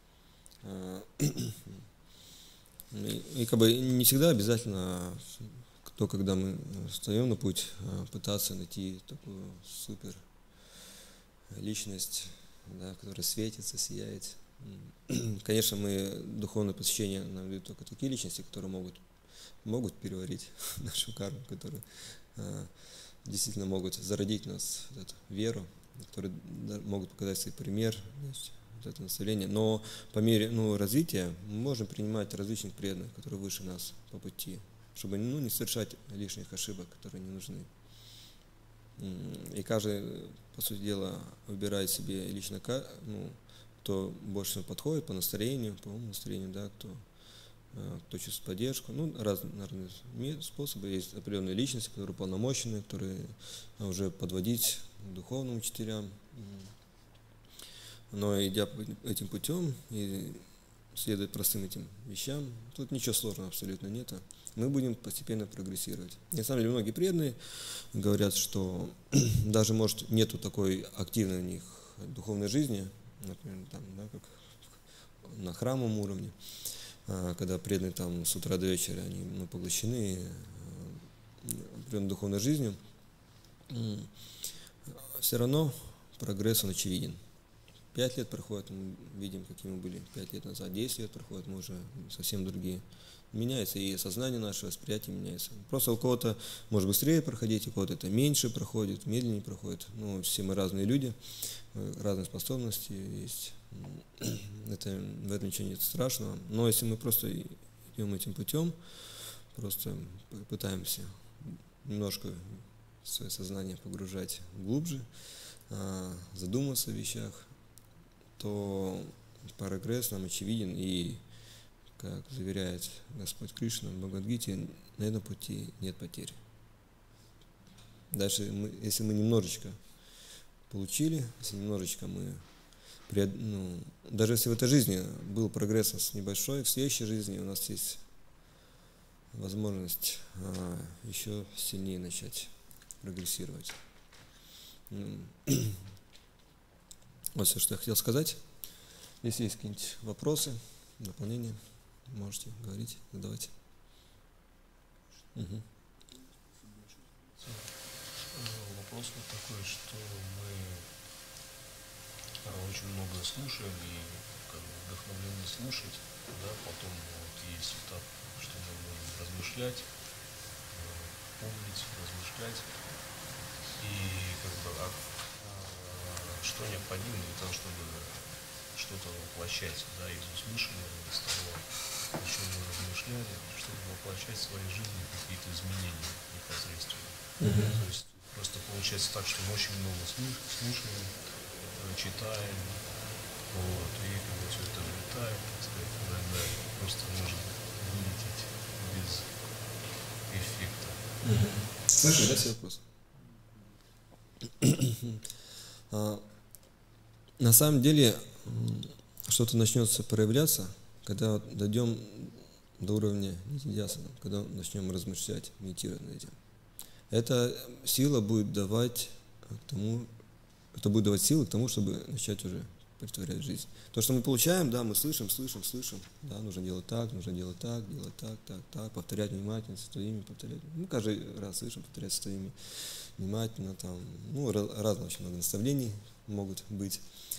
И, и как бы не всегда обязательно, то, когда мы встаем на путь, пытаться найти такую супер личность, да, которая светится, сияет. Конечно, мы духовное посвящение нам дают только такие личности, которые могут, могут переварить нашу карму, которые а, действительно могут зародить в нас вот эту веру, которые могут показать свой пример, вот это наставление. Но по мере ну, развития мы можем принимать различных преданных, которые выше нас по пути, чтобы ну, не совершать лишних ошибок, которые не нужны. И каждый, по сути дела, выбирает себе лично, ну, кто больше всего подходит по настроению, по уму настроению, да, кто, кто чувствует поддержку. Ну, разные, разные способы. Есть определенные личности, которые уполномочены, которые уже подводить к духовным учителям. Но идя этим путем и следуя простым этим вещам, тут ничего сложного абсолютно нет. Мы будем постепенно прогрессировать. На самом деле многие преданные говорят, что даже может нету такой активной у них духовной жизни, например, там, да, как на храмовом уровне, когда преданные там с утра до вечера они ну, поглощены определенной духовной жизнью, все равно прогресс он очевиден. Пять лет проходит, мы видим, какими мы были пять лет назад, десять лет проходит, мы уже совсем другие. Меняется и сознание наше, восприятие меняется. Просто у кого-то может быстрее проходить, у кого-то это меньше проходит, медленнее проходит. Ну, все мы разные люди, разные способности есть. Это, в этом ничего нет страшного. Но если мы просто идем этим путем, просто пытаемся немножко свое сознание погружать глубже, задуматься о вещах, то прогресс нам очевиден, и как заверяет Господь Кришна в Бхагавад-гите, на этом пути нет потерь. Дальше, мы, если мы немножечко получили, если немножечко мы, ну, даже если в этой жизни был прогресс небольшой, в следующей жизни у нас есть возможность а, еще сильнее начать прогрессировать. Вот все, что я хотел сказать. Если есть какие-нибудь вопросы, дополнения, можете говорить, задавать. Угу. Вопрос вот такой, что мы очень много слушаем и как бы вдохновлены слушать, да, потом вот есть этап, что мы можем размышлять, помнить, размышлять, и как бы а, а, что необходимо для того, чтобы что-то воплощать, да, из услышанного, из того, о чем мы размышляли, чтобы воплощать в своей жизни какие-то изменения непосредственно. Mm-hmm. То есть просто получается так, что мы очень много слушаем, читаем, вот, и как бы все это влетает, так сказать, иногда просто может вылететь без эффекта. Mm-hmm. Слышишь, да, себе вопрос? а, на самом деле что-то начнется проявляться, когда дойдем до уровня нитидьясана, когда начнем размышлять, медитировать над этим. Эта сила будет давать к тому, это будет давать силы к тому, чтобы начать уже претворять в жизнь. То, что мы получаем, да, мы слышим, слышим, слышим, да, нужно делать так, нужно делать так, делать так, так, так, повторять внимательно, со своими, повторять. Мы каждый раз слышим, повторять со своими внимательно, там, ну, разные очень много наставлений могут быть.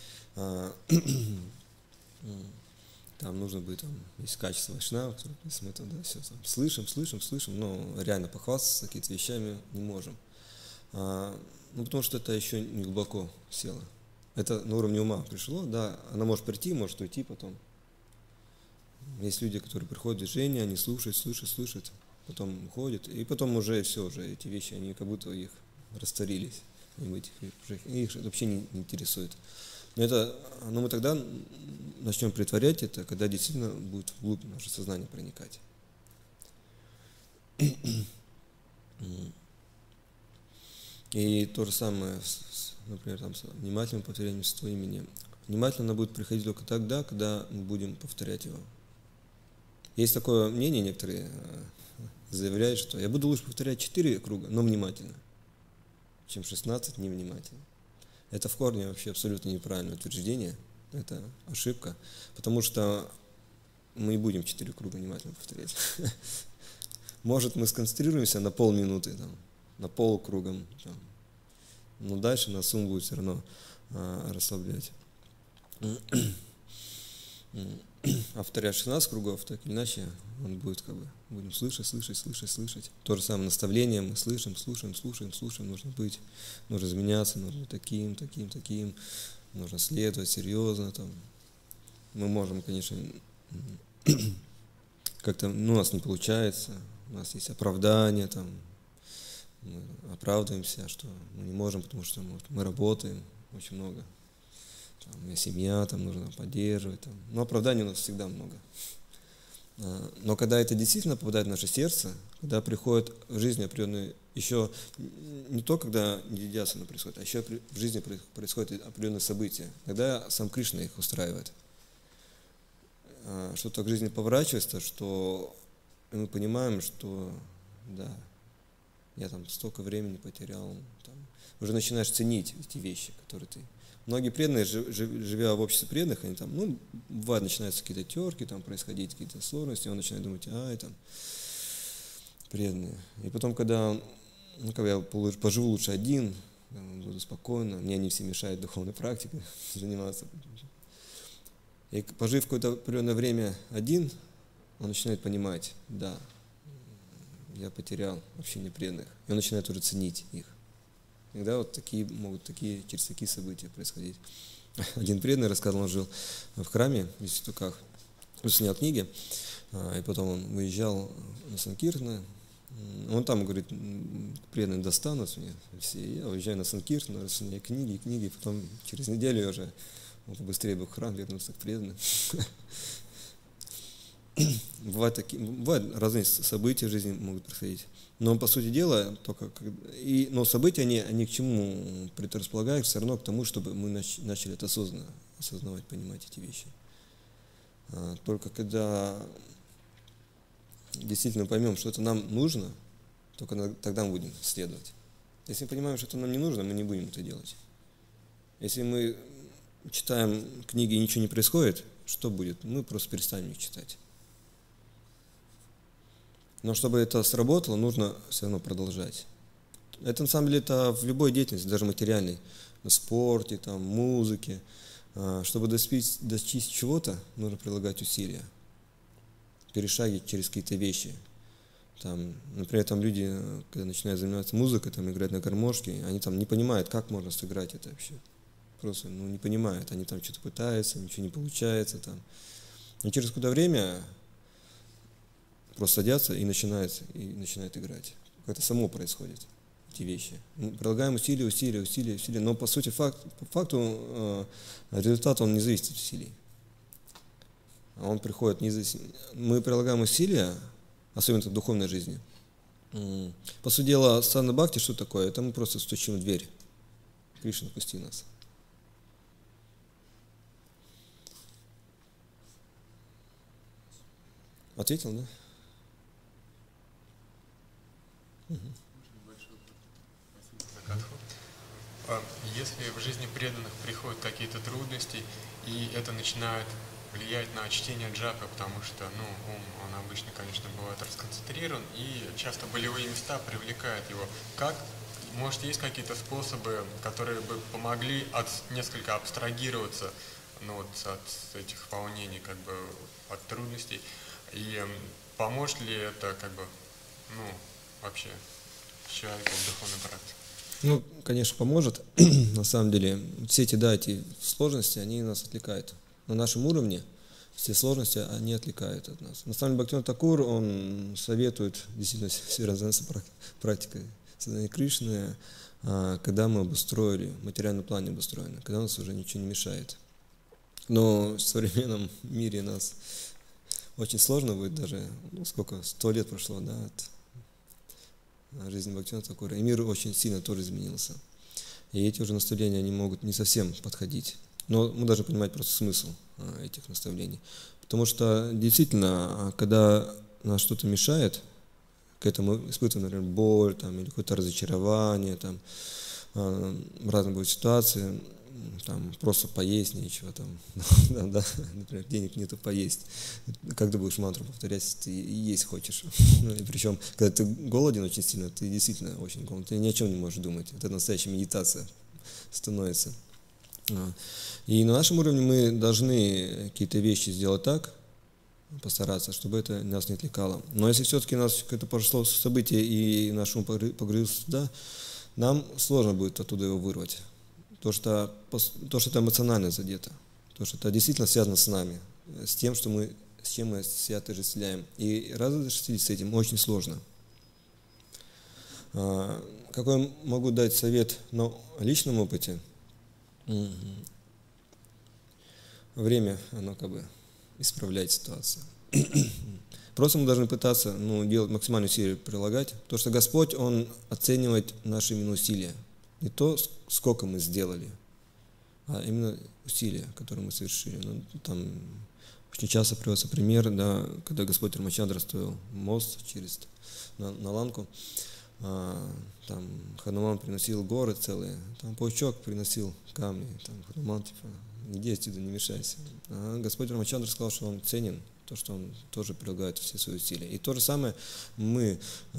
Там нужно будет, там, есть качество вайшнава, которое мы это, да, все там, слышим, слышим, слышим, но реально похвастаться какими-то вещами не можем. А, ну, потому что это еще не глубоко село. Это на уровне ума пришло, да, она может прийти, может уйти потом. Есть люди, которые приходят в движение, они слушают, слушают, слушают, потом уходят, и потом уже все, уже эти вещи, они как будто их растворились, их, их вообще не, не интересует. Но это, но мы тогда начнем притворять это, когда действительно будет вглубь наше сознание проникать. И то же самое, с, например, там, с внимательным повторением своего имени. Внимательно оно будет приходить только тогда, когда мы будем повторять его. Есть такое мнение, некоторые заявляют, что я буду лучше повторять четыре круга, но внимательно, чем шестнадцать невнимательно. Это в корне вообще абсолютно неправильное утверждение, это ошибка, потому что мы не будем четыре круга внимательно повторять. Может, мы сконцентрируемся на полминуты, там, на полкруга, там, но дальше нас ум будет все равно а, расслаблять. А повторяя шестнадцать кругов, так или иначе, он будет как бы, будем слышать, слышать, слышать, слышать. То же самое наставление, мы слышим, слушаем, слушаем, слушаем, нужно быть, нужно изменяться, нужно быть таким, таким, таким, нужно следовать серьезно. Там. Мы можем, конечно, как-то, ну, у нас не получается, у нас есть оправдание, там, мы оправдываемся, что мы не можем, потому что мы, мы работаем очень много. Там, у меня семья, там нужно поддерживать. Там. Но оправданий у нас всегда много. Но когда это действительно попадает в наше сердце, когда приходит в жизни определенные, еще не то, когда нидидьясана происходит, а еще в жизни происходят определенные события. Тогда сам Кришна их устраивает. Что-то к жизни поворачивается, что мы понимаем, что да, я там столько времени потерял. Там, уже начинаешь ценить эти вещи, которые ты... Многие преданные, живя в обществе преданных, они там, ну, бывает, начинаются какие-то терки, там происходить какие-то сложности, он начинает думать, ай, там, преданные. И потом, когда, ну, когда я поживу лучше один, буду спокойно, мне они все мешают духовной практикой заниматься. И пожив какое-то определенное время один, он начинает понимать, да, я потерял общение преданных, и он начинает уже ценить их. Иногда вот такие могут такие, через такие события происходить. Один преданный рассказывал, он жил в храме в Ессентуках, он снял книги, и потом он выезжал на Санкиртана. Он там, говорит, преданные достанут мне все. Я уезжаю на Санкиртана, снял книги, книги, потом через неделю я уже мог быстрее бы в храм вернуться к преданным. бывают, такие, бывают разные события в жизни могут происходить. Но по сути дела, только, и, но события, они, они к чему предрасполагают? Все равно к тому, чтобы мы нач, начали это осознанно, осознавать, понимать эти вещи. А, только когда действительно поймем, что это нам нужно, только тогда мы будем следовать. Если мы понимаем, что это нам не нужно, мы не будем это делать. Если мы читаем книги и ничего не происходит, что будет? Мы просто перестанем их читать. Но чтобы это сработало, нужно все равно продолжать. Это на самом деле это в любой деятельности, даже материальной, в спорте, там, музыке. Чтобы достичь, достичь чего-то, нужно прилагать усилия, перешагивать через какие-то вещи. Там, например, там люди, когда начинают заниматься музыкой, там, играть на гармошке, они там не понимают, как можно сыграть это вообще. Просто ну, не понимают, они там что-то пытаются, ничего не получается. Там. И через какое-то время просто садятся и начинают, и начинают играть. Это само происходит, эти вещи. Мы прилагаем усилия, усилия, усилия, усилия, но по сути, факт, по факту э, результат он не зависит от усилий. А он приходит независимо. Мы прилагаем усилия, особенно в духовной жизни. По сути дела, садхана бхакти что такое? Это мы просто стучим в дверь. Кришна, пусти нас. Ответил, да? Если в жизни преданных приходят какие-то трудности, и это начинает влиять на чтение джапы, потому что ну, ум, он обычно, конечно, бывает расконцентрирован, и часто болевые места привлекают его. Как, может, есть какие-то способы, которые бы помогли от, несколько абстрагироваться ну, вот, от этих волнений, как бы, от трудностей, и поможет ли это, как бы, ну, вообще человеку в духовной практике? Ну, конечно, поможет. На самом деле, все эти, да, эти сложности, они нас отвлекают. На нашем уровне все сложности, они отвлекают от нас. На самом деле, Бхактивинода Такур, он советует действительно связанной с практикой сознания Кришны, когда мы обустроили, в материальном плане обустроены, когда у нас уже ничего не мешает. Но в современном мире нас очень сложно будет даже, ну, сколько, сто лет прошло, да, от жизни Бхактивинода Такура, и мир очень сильно тоже изменился. И эти уже наставления, они могут не совсем подходить. Но мы должны понимать просто смысл этих наставлений. Потому что действительно, когда нас что-то мешает, к этому испытываем, например, боль там, или какое-то разочарование, там, разные будут ситуации, там, просто поесть нечего, там, да, да, например, денег нету поесть. Как ты будешь мантру повторять, если ты есть хочешь? И причем, когда ты голоден очень сильно, ты действительно очень голоден, ты ни о чем не можешь думать. Это настоящая медитация становится. И на нашем уровне мы должны какие-то вещи сделать так, постараться, чтобы это нас не отвлекало. Но если все-таки у нас какое-то прошло событие и наш ум погрузился туда, нам сложно будет оттуда его вырвать. То, что, то, что это эмоционально задето, то, что это действительно связано с нами, с тем, что мы, с чем мы себя отождествляем. И разрешить с этим очень сложно. Какой могу дать совет на личном опыте? Время, оно как бы исправляет ситуацию. Просто мы должны пытаться ну, делать максимальные усилия, прилагать, потому что Господь, Он оценивает наши именно усилия. Не то, сколько мы сделали, а именно усилия, которые мы совершили. Ну, там очень часто приводится пример, да, когда Господь Рамачандра строил мост через на, на Ланку, а, там Хануман приносил горы целые, там паучок приносил камни, там Хануман типа, иди отсюда, не мешайся. А Господь Рамачандра сказал, что Он ценен, то, что Он тоже прилагает все свои усилия. И то же самое мы...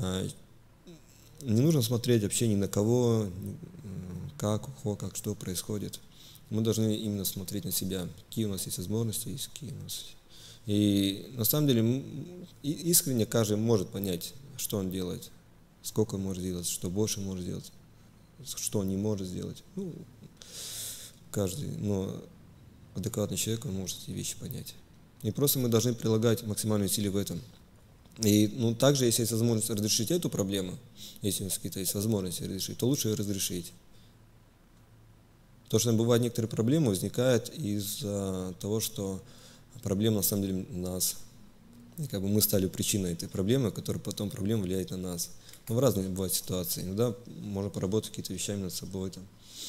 Не нужно смотреть вообще ни на кого, как, ухо, как, что происходит. Мы должны именно смотреть на себя, какие у нас есть возможности, есть какие у нас. И на самом деле искренне каждый может понять, что он делает, сколько он может делать, что больше может сделать, что он не может сделать. Ну, каждый, но адекватный человек, он может эти вещи понять. И просто мы должны прилагать максимальные усилия в этом. И ну, также, если есть возможность разрешить эту проблему, если у нас какие-то есть возможности разрешить, то лучше ее разрешить. Потому что бывают некоторые проблемы возникают из-за того, что проблема на самом деле нас И как бы мы стали причиной этой проблемы, которая потом проблема влияет на нас. Но в разные бывают ситуации. Иногда можно поработать какие-то вещами над собой. Там.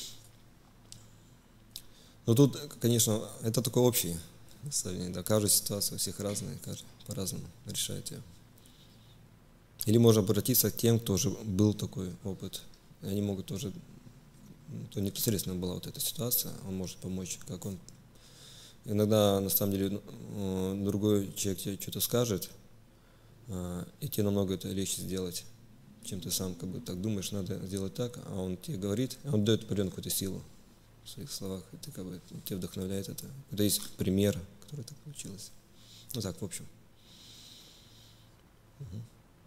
Но тут, конечно, это такое общее наставление. Да, каждая ситуация у всех разная, каждый по-разному решает ее. Или можно обратиться к тем, кто уже был такой опыт. И они могут тоже, то непосредственно была вот эта ситуация, он может помочь, как он. Иногда, на самом деле, другой человек тебе что-то скажет, и тебе намного это легче сделать, чем ты сам как бы так думаешь, надо сделать так, а он тебе говорит, он дает определенную какую-то силу в своих словах, и ты как бы, тебя вдохновляет это. Это есть пример, который так получилось. Ну так, в общем. Угу.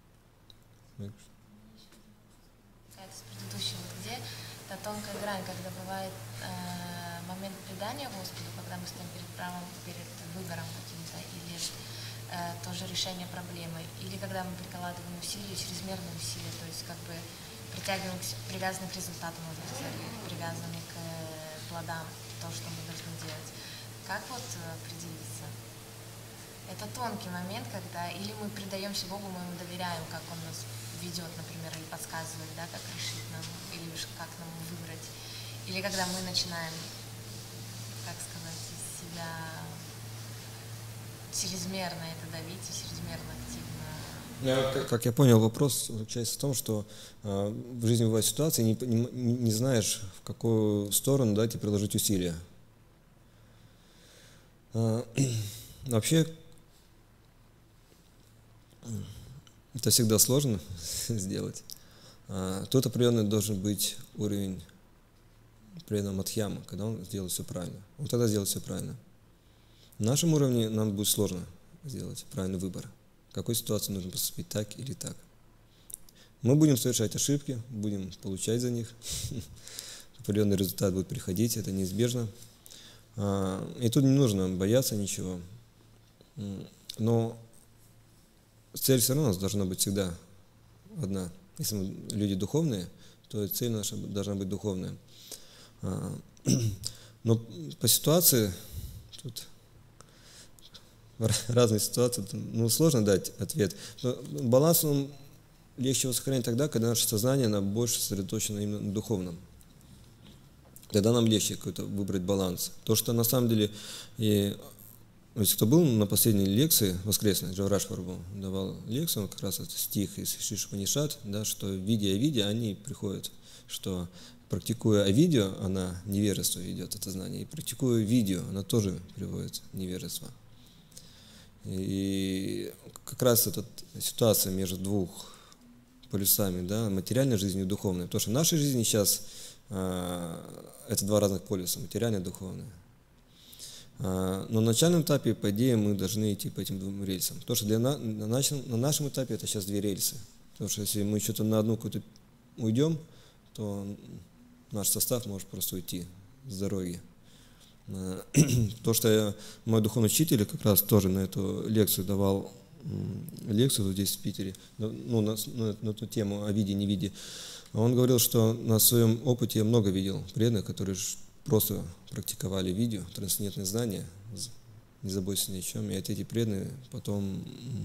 С предыдущего, где та тонкая грань, когда бывает э, момент предания Господу, когда мы стоим перед правом, перед выбором каким-то, или э, тоже решение проблемы, или когда мы прикладываем усилия, чрезмерные усилия, то есть как бы притягиваем, привязаны к результату, можно сказать, привязаны к э, плодам, то, что мы должны делать. Как вот определиться? Это тонкий момент, когда или мы предаемся Богу, мы ему доверяем, как он нас ведет, например, или подсказывает, да, как решить нам, или как нам выбрать. Или когда мы начинаем, как сказать, из себя чрезмерно это давить и чрезмерно активно. Как, как я понял, вопрос заключается в том, что э, в жизни бывают ситуации, не, не, не знаешь, в какую сторону, да, тебе приложить усилия. Э, вообще, это всегда сложно сделать. А, тут определенный должен быть уровень преданного мадхьяма, когда он сделает все правильно. Он тогда сделает все правильно. На нашем уровне нам будет сложно сделать правильный выбор. В какой ситуации нужно поступить так или так. Мы будем совершать ошибки, будем получать за них. Определенный результат будет приходить, это неизбежно. А, и тут не нужно бояться ничего. Но цель все равно у нас должна быть всегда одна. Если мы люди духовные, то цель наша должна быть духовная. Но по ситуации, тут разные ситуации, ну, сложно дать ответ. Но баланс он легче его сохранять тогда, когда наше сознание оно больше сосредоточено именно на духовном. Тогда нам легче какой-то выбрать баланс. То, что на самом деле... И если кто был на последней лекции воскресной, Джаврадж Прабху давал лекцию, он как раз этот стих из Шишупанишад, да, что видя и видя, они приходят, что практикуя авидию, она невежество ведет, это знание, и практикуя видео, она тоже приводит невежество. И как раз эта ситуация между двух полюсами, да, материальной жизни и духовной, потому что в нашей жизни сейчас а, это два разных полюса, материальное и духовное. Но на начальном этапе, по идее, мы должны идти по этим двум рельсам. Потому что для на, на, нашем, на нашем этапе это сейчас две рельсы. Потому что если мы что-то на одну какую-то уйдем, то наш состав может просто уйти с дороги. То, что я, мой духовный учитель как раз тоже на эту лекцию давал лекцию вот здесь в Питере, ну, на, на, на эту тему о виде, не виде. Он говорил, что на своем опыте я много видел преданных, которые просто практиковали видео, трансцендентные знания, не заботься ни о чем, и эти преданные потом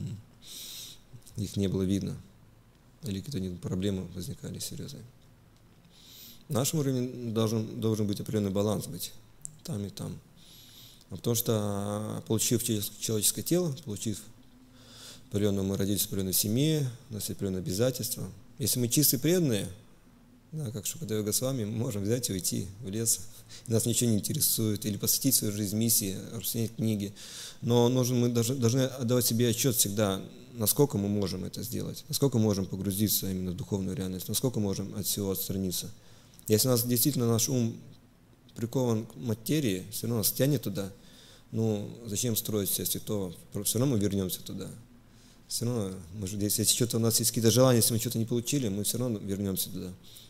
их не было видно, или какие-то проблемы возникали серьезные. В нашем уровне должен, должен быть определенный баланс быть, там и там. А потому что, получив человеческое тело, получив определенную, мы родились в определенной семье, у нас есть определенные обязательства. Если мы чистые преданные, да, как Шукадева Госвами, мы можем взять и уйти в лес. Нас ничего не интересует, или посвятить свою жизнь миссии, распространять книги. Но нужно, мы должны, должны отдавать себе отчет всегда, насколько мы можем это сделать, насколько мы можем погрузиться именно в духовную реальность, насколько можем от всего отстраниться. Если у нас действительно наш ум прикован к материи, все равно нас тянет туда, ну зачем строить себя святого, все равно мы вернемся туда. Все равно, мы же, если что-то у нас есть какие-то желания, если мы что-то не получили, мы все равно вернемся туда.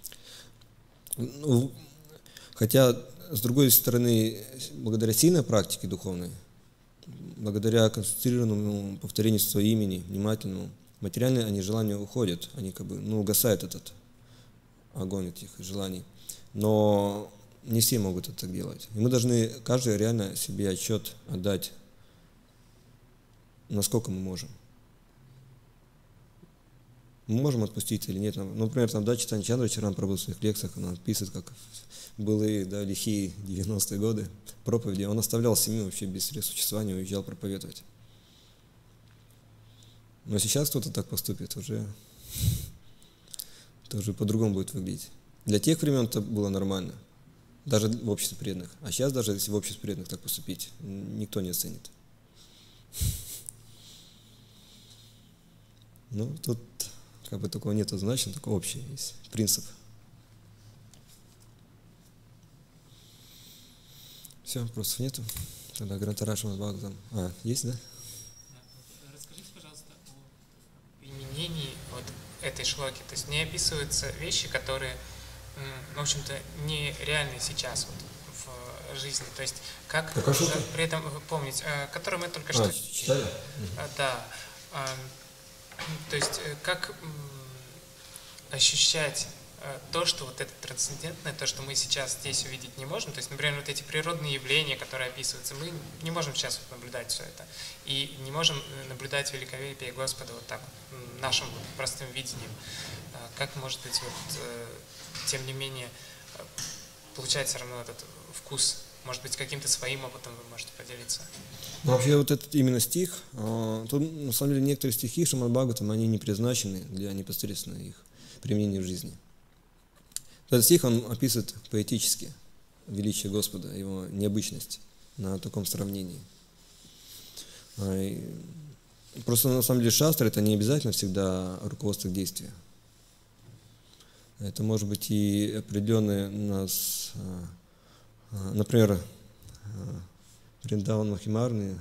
Ну, хотя, с другой стороны, благодаря сильной практике духовной, благодаря концентрированному повторению своего имени, внимательному, материальные они желания уходят, они как бы, ну, угасает этот огонь этих желаний. Но не все могут это делать. И мы должны каждый реально себе отчет отдать насколько мы можем. Мы можем отпустить или нет. Ну, например, там, да, Чайтанья Чандра вчера пробыл в своих лекциях, он описывает, как былые, да, лихие девяностые годы проповеди. Он оставлял семью вообще без средств существования, уезжал проповедовать. Но сейчас кто-то так поступит, уже, это уже по-другому будет выглядеть. Для тех времен это было нормально, даже в обществе преданных. А сейчас даже если в обществе преданных так поступить, никто не оценит. Ну, тут как бы такого нет однозначно, только общий есть принцип. Все, вопросов нету. Тогда Грантара Шримад Бхагаватам. А, есть, да? Расскажите, пожалуйста, о применении вот этой шлоки. То есть не описываются вещи, которые, в общем-то, нереальны сейчас вот в жизни. То есть как так, а что при этом помнить, который мы только а, что читали? Да. То есть как ощущать то, что вот это трансцендентное, то, что мы сейчас здесь увидеть не можем, то есть, например, вот эти природные явления, которые описываются, мы не можем сейчас вот наблюдать все это, и не можем наблюдать великолепие Господа вот так вот, нашим вот простым видением. Как, может быть, вот, тем не менее, получать все равно этот вкус, может быть, каким-то своим опытом вы можете поделиться? Ну, вообще, вот этот именно стих, тут, на самом деле, некоторые стихи Шримад Бхагаватам, они не предназначены для непосредственно их применения в жизни. Этот стих, он описывает поэтически величие Господа, его необычность на таком сравнении. Просто на самом деле шастра — это не обязательно всегда руководство к действию. Это может быть и определенные у нас, например, Вриндаван Махимарни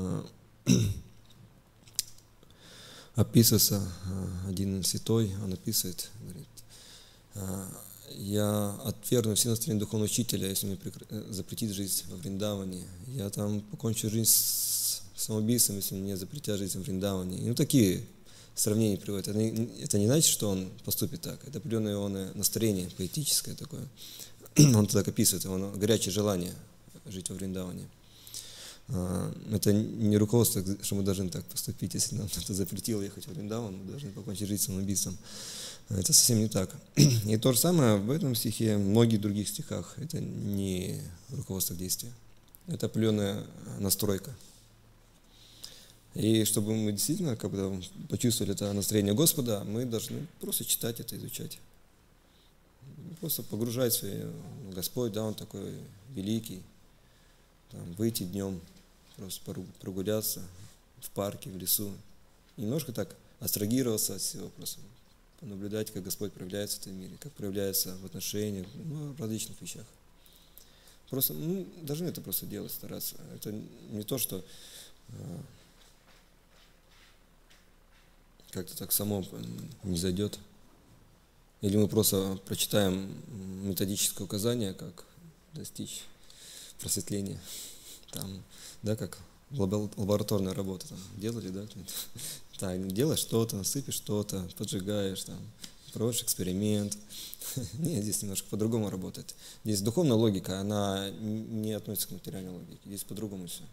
описывается, один святой, он описывает, говорит: я отвергну все наставления духовного учителя, если мне запретит жить во Вриндаване. Я там покончу жизнь с самоубийством, если мне запретят жить во Вриндаване. И ну, такие сравнения приводят. Это не, это не значит, что он поступит так. Это определенное его настроение поэтическое такое. Он так описывает, его горячее желание жить во Вриндаване. Это не руководство, что мы должны так поступить. Если нам кто-то запретил ехать во Вриндаван, мы должны покончить жизнь самоубийством. Это совсем не так. И то же самое в этом стихе, в многих других стихах. Это не руководство к действию. Это определенная настройка. И чтобы мы действительно как бы почувствовали это настроение Господа, мы должны просто читать это, изучать. Просто погружать свои... Господь, да, Он такой великий. Там, выйти днем, просто прогуляться в парке, в лесу. Немножко так абстрагироваться от всего, просто понаблюдать, как Господь проявляется в этом мире, как проявляется в отношениях, ну, в различных вещах. Просто, ну, должны это просто делать, стараться. Это не то, что э, как-то так само не зайдет. Или мы просто прочитаем методическое указание, как достичь просветления. Там, да, как лабораторная работа там делали, да, так, делаешь что-то, насыпешь что-то, поджигаешь, там, проводишь эксперимент. Нет, здесь немножко по-другому работает. Здесь духовная логика, она не относится к материальной логике, здесь по-другому все.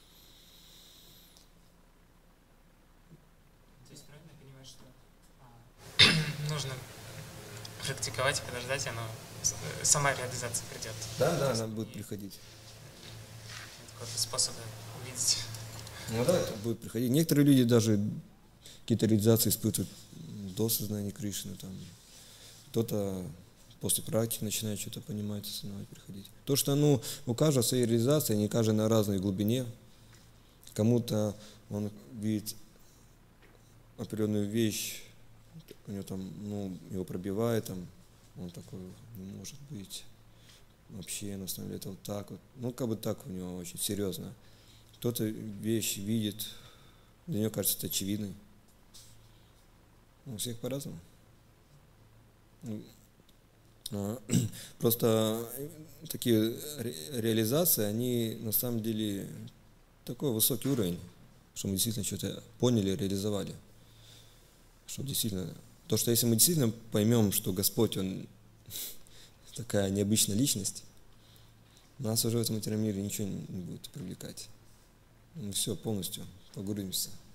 То есть правильно понимаешь, что нужно практиковать и подождать, оно сама реализация придет? Да, да, она будет приходить. Какой-то способ увидеть. Ну да, это будет приходить. Некоторые люди даже какие-то реализации испытывают до сознания Кришны. Там. Кто-то после практики начинает что-то понимать, осознавать, приходить. То, что ну, у каждого своя реализация, не каждый на разной глубине. Кому-то он видит определенную вещь, у него там, ну, его пробивает, там, он такой, не может быть. Вообще, на самом деле, это вот так вот. Ну, как бы так у него очень серьезно. Кто-то вещь видит, для него кажется это очевидной. У всех по-разному. Просто такие реализации, они на самом деле такой высокий уровень, что мы действительно что-то поняли, реализовали. Что действительно, то, что если мы действительно поймем, что Господь, Он такая необычная личность, нас уже в этом материальном мире ничего не будет привлекать. Мы все полностью погрузимся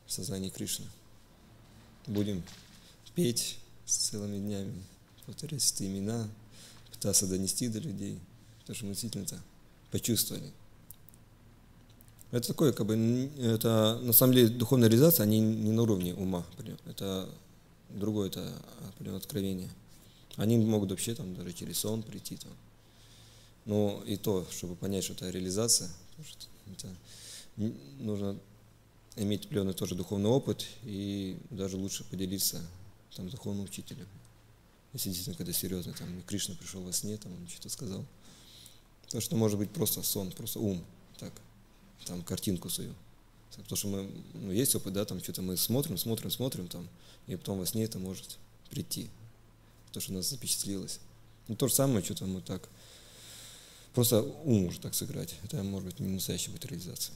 в сознании Кришны. Будем петь целыми днями, повторять эти имена, пытаться донести до людей, потому что мы действительно это почувствовали. Это такое, как бы, это на самом деле духовная реализация, они не на уровне ума, это другое, это определенное откровение. Они могут вообще там даже через сон прийти там. Но и то, чтобы понять, что это реализация, что это, нужно иметь определенный тоже духовный опыт и даже лучше поделиться там с духовным учителем. Если действительно когда серьезно, там Кришна пришел во сне, там он что-то сказал. Потому что может быть просто сон, просто ум, так, там картинку свою. Потому что мы, ну, есть опыт, да, там что-то мы смотрим, смотрим, смотрим, там, и потом во сне это может прийти. То, что у нас запечатлелось. Ну, то же самое, что-то мы так, просто ум может так сыграть. Это может быть не настоящая будет реализация.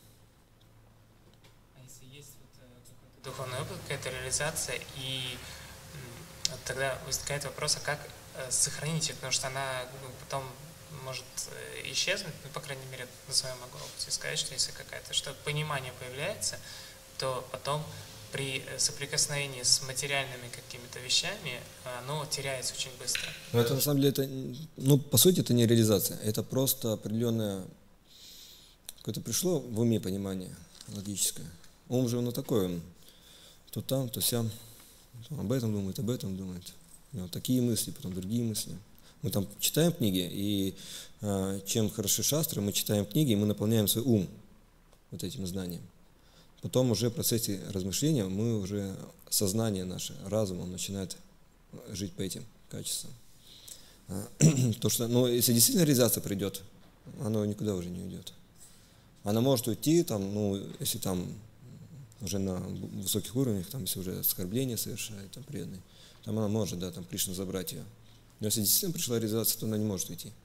А если есть вот какой-то духовный опыт, какая-то реализация, и м, тогда возникает вопрос, а как э, сохранить ее, потому что она ну, потом может э, исчезнуть, ну, по крайней мере, на своем могу опыте сказать, что если какая-то, что понимание появляется, то потом при соприкосновении с материальными какими-то вещами оно теряется очень быстро. Но это на самом деле, это, ну, по сути, это не реализация, это просто определенное, какое-то пришло в уме понимание логическое. Ум же, он такой, он то там, то сям, об этом думает, об этом думает. У него такие мысли, потом другие мысли. Мы там читаем книги, и э, чем хороши шастры, мы читаем книги, и мы наполняем свой ум вот этим знанием. Потом уже в процессе размышления мы уже, сознание наше, разум, он начинает жить по этим качествам. То, что, ну, если действительно реализация придет, оно никуда уже не уйдет. Она может уйти, там, ну, если там уже на высоких уровнях, там, если уже оскорбление совершает, там, преданный, там она может, да, там, Кришна забрать ее. Но если действительно пришла реализация, то она не может уйти.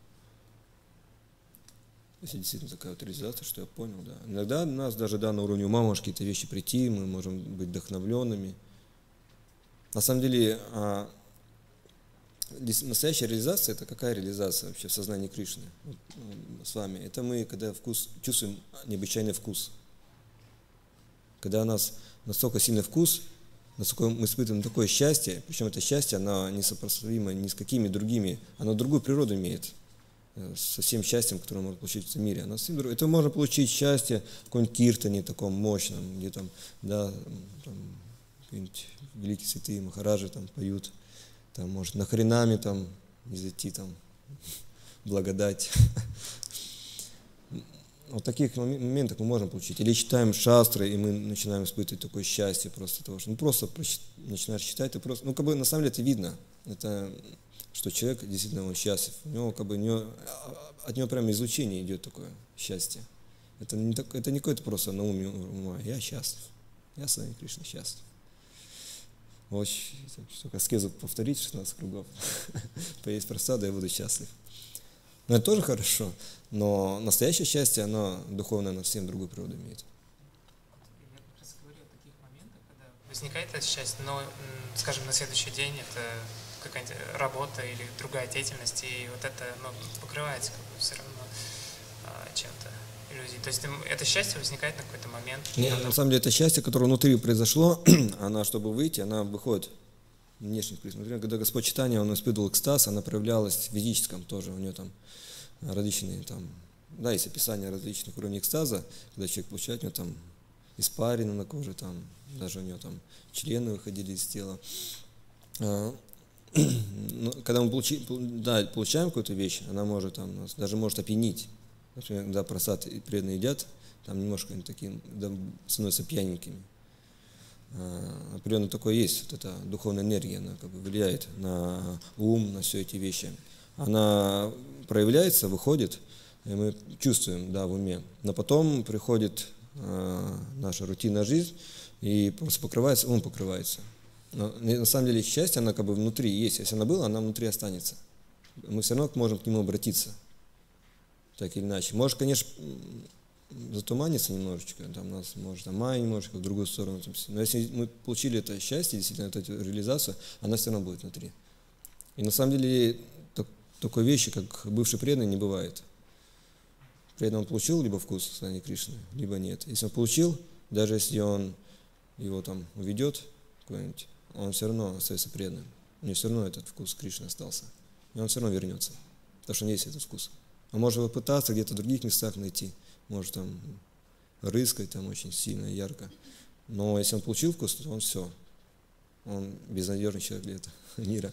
Если действительно такая вот реализация, что я понял, да. Иногда у нас даже, да, на уровне ума может какие-то вещи прийти, мы можем быть вдохновленными. На самом деле, а, настоящая реализация – это какая реализация вообще в сознании Кришны вот, с вами? Это мы, когда вкус, чувствуем необычайный вкус. Когда у нас настолько сильный вкус, насколько мы испытываем такое счастье, причем это счастье, оно несопоставимо ни с какими другими, оно другую природу имеет. Со всем счастьем, которое можно получить в этом мире. Оно совсем другое. Это можно получить счастье в каком-нибудь киртане таком мощном, где там, да, там, какие-нибудь великие святые махараджи там поют, там, может, на хренами там изойти там, благодать. Вот таких моментах мы можем получить. Или читаем шастры, и мы начинаем испытывать такое счастье просто того, что ну просто начинаешь читать, и просто, ну как бы на самом деле это видно. Это что человек действительно он счастлив. У него как бы у него, от него прямо излучение идет такое счастье. Это не, так, это не какое-то просто на уме ума. Я счастлив. Я с вами, Кришна, счастлив. Вот, только аскезу повторить шестнадцать кругов. Поесть просаду, я буду счастлив. Но это тоже хорошо. Но настоящее счастье, оно духовное, оно совсем другую природу имеет. Я как раз говорю о таких моментах, когда возникает это счастье, но, скажем, на следующий день это какая-нибудь работа или другая деятельность, и вот это ну, покрывается как бы все равно а, чем-то иллюзией. То есть это счастье возникает на какой-то момент. Нет, потом... на самом деле это счастье, которое внутри произошло, она, чтобы выйти, она выходит внешних признаков. Например, когда Господь Чайтанья, он испытывал экстаз, она проявлялась в физическом тоже, у нее там различные там, да, есть описание различных уровней экстаза, когда человек получает, у него там испарина на коже, там, даже у него там члены выходили из тела. Но когда мы получи, да, получаем какую-то вещь, она может там, нас даже может опьянить. Например, когда просад преданные едят, там немножко они такие, да, становятся пьяненькими. А, определенно такое есть, вот эта духовная энергия, она как бы влияет на ум, на все эти вещи. Она проявляется, выходит, и мы чувствуем, да, в уме. Но потом приходит а, наша рутинная жизнь, и просто покрывается, ум покрывается. Но на самом деле счастье, оно как бы внутри есть. Если оно было, оно внутри останется. Мы все равно можем к нему обратиться. Так или иначе. Может, конечно, затуманиться немножечко, там у нас может там, май немножечко в другую сторону. Но если мы получили это счастье, действительно, эту реализацию, она все равно будет внутри. И на самом деле так, такой вещи, как бывший преданный, не бывает. Преданный он получил либо вкус в сознании Кришны, либо нет. Если он получил, даже если он его там уведет куда-нибудь, он все равно остается преданным. У него все равно этот вкус Кришны остался. И он все равно вернется, потому что у него есть этот вкус. Он может попытаться где-то в других местах найти, может там рыскать там очень сильно, ярко. Но если он получил вкус, то он все. Он безнадежный человек для этого мира.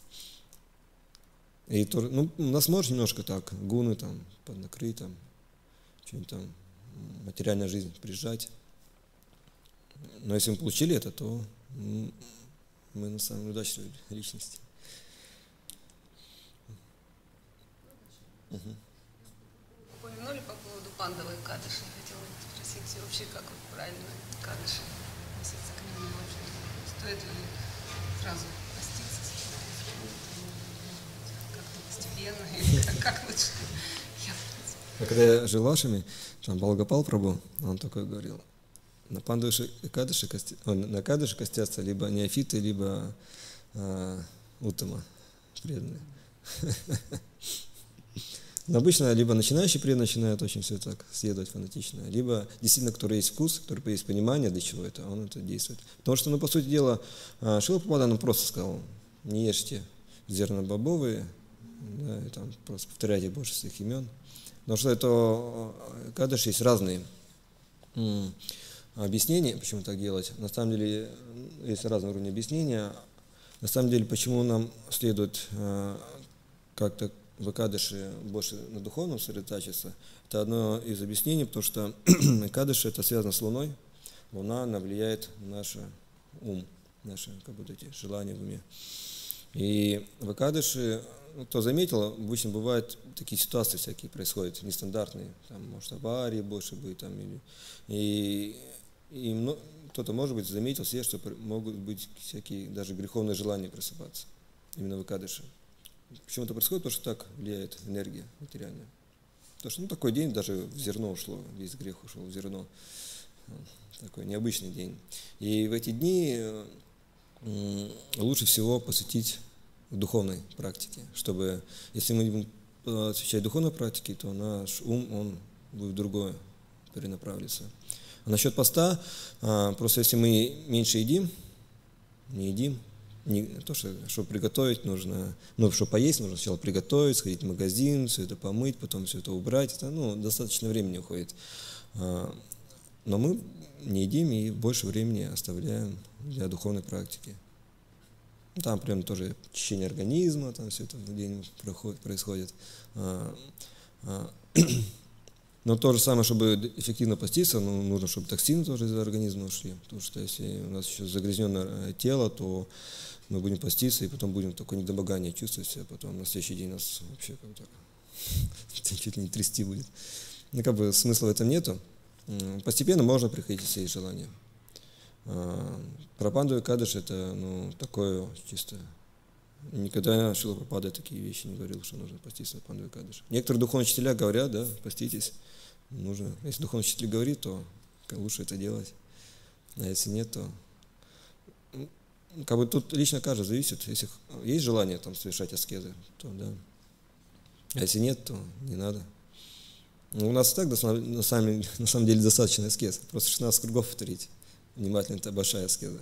И то, ну, у нас может немножко так, гуны там, поднакрыть, там, что-нибудь там, материальная жизнь прижать. Но если мы получили это, то мы на самом деле удачливые личности. Угу. Упомянули по поводу пандовой кадыши. Я хотела спросить вообще, как вот правильно кадыши относиться к нему вообще. Стоит ли сразу поститься, как-то постепенно, или как, как лучше? Я, а когда я жил в Ашраме, там Балгапал Прабху, он такой говорил, на пандуши и кадыши кости, на кадыши костятся либо неофиты, либо а, уттама, преданные. Но обычно либо начинающий преданный начинает очень все так следовать фанатично, либо действительно, который есть вкус, который есть понимание, для чего это, он это действует. Потому что, ну, по сути дела, Шрила Прабхупада просто сказал, не ешьте зерна бобовые, да, и там просто повторяйте больше своих имен. Потому что это кадыш есть разные м, объяснения, почему так делать. На самом деле есть разные уровни объяснения. На самом деле, почему нам следует э, как-то в Экадыши больше на духовном сосредотачиваться, это одно из объяснений, потому что Экадыши это связано с Луной. Луна, она влияет на наш ум, наши как будто эти желания в уме. И в Экадыши, кто заметил, обычно бывают такие ситуации всякие происходят, нестандартные, там может аварии больше быть, там, или, и, и ну, кто-то, может быть, заметил себе, что могут быть всякие даже греховные желания просыпаться именно в Экадыши. Почему это происходит? Потому что так влияет энергия материальная. Потому что ну, такой день даже в зерно ушло, весь грех ушел в зерно. Такой необычный день. И в эти дни лучше всего посвятить духовной практике, чтобы, если мы будем посвящать духовной практике, то наш ум, он будет в другое перенаправиться. А насчет поста, просто если мы меньше едим, не едим, Не, то, что, чтобы приготовить, нужно, ну, чтобы поесть, нужно сначала приготовить, сходить в магазин, все это помыть, потом все это убрать. Это, ну, достаточно времени уходит. Но мы не едим и больше времени оставляем для духовной практики. Там прям тоже очищение организма, там все это в день происходит. Но то же самое, чтобы эффективно поститься, ну, нужно, чтобы токсины тоже из организма ушли. Потому что если у нас еще загрязненное тело, то мы будем поститься, и потом будем такое недомогание чувствовать себя, потом на следующий день нас вообще как так чуть ли не трясти будет. Ну, как бы смысла в этом нету. Постепенно можно приходить, если есть желание. Про панду и кадыш это, ну, такое чисто. Никогда Шрила Прабхупада такие вещи не говорил, что нужно поститься на панду и кадыш. Некоторые духовные учителя говорят, да, поститесь. Нужно. Если духовный учитель говорит, то лучше это делать. А если нет, то как бы тут лично каждый зависит. Если есть желание там совершать аскезы, то да. А если нет, то не надо. Ну, у нас и так на самом, на самом деле достаточно аскез. Просто шестнадцать кругов повторить. Внимательно, это большая аскеза.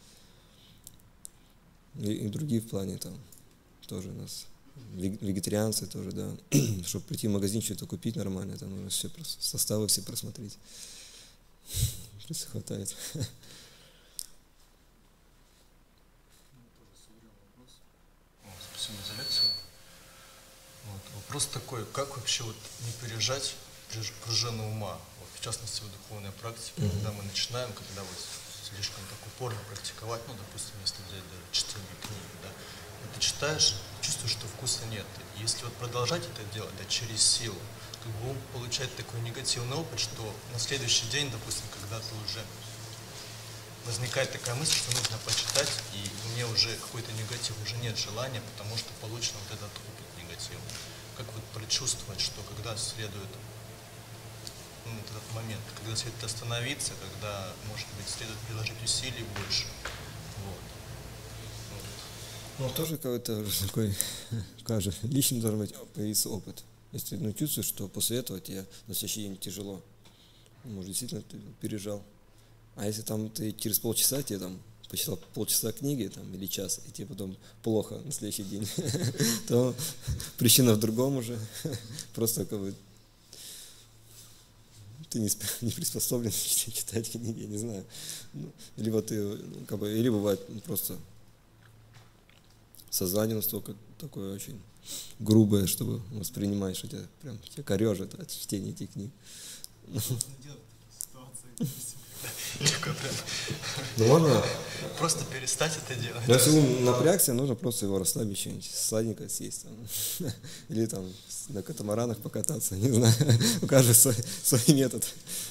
И, и другие в плане там тоже у нас. Вегетарианцы тоже, да. Чтобы прийти в магазин, что-то купить нормально, там нужно все, составы все просмотреть. Просто хватает. Спасибо за лекцию. Вот. Вопрос такой, как вообще вот не пережать пружину ума, вот, в частности в духовной практике, mm-hmm. когда мы начинаем, когда вот слишком так упорно практиковать, ну, допустим, если взять даже чтение книги, да, вот ты читаешь, чувствуешь, что вкуса нет. И если вот продолжать это делать, да, через силу, то ум получает такой негативный опыт, что на следующий день, допустим, когда ты уже возникает такая мысль, что нужно почитать, и мне уже какой-то негатив, уже нет желания, потому что получен вот этот опыт негативный. Как вот предчувствовать, что когда следует, ну, этот момент, когда следует остановиться, когда, может быть, следует приложить усилий больше. Вот. Ну, тоже какой-то такой, кажется, лично должен быть появиться опыт. Если ну, чувствуешь, что после этого тебе на следующий день тяжело, может, действительно ты пережал. А если там ты через полчаса, тебе там почитал полчаса книги там, или час, и тебе потом плохо на следующий день, то причина в другом уже. Просто как бы ты не, не приспособлен читать книги, я не знаю. Ну, либо ты, ну, как бы, или бывает просто сознание настолько такое очень грубое, чтобы воспринимаешь, что тебя прям тебя корежит от чтения этих книг. Ну можно просто перестать это делать. Но если ум напрягся, нужно просто его расслабить, что-нибудь сладенькое съесть там. Или там на катамаранах покататься, не знаю. У каждого свой, свой метод.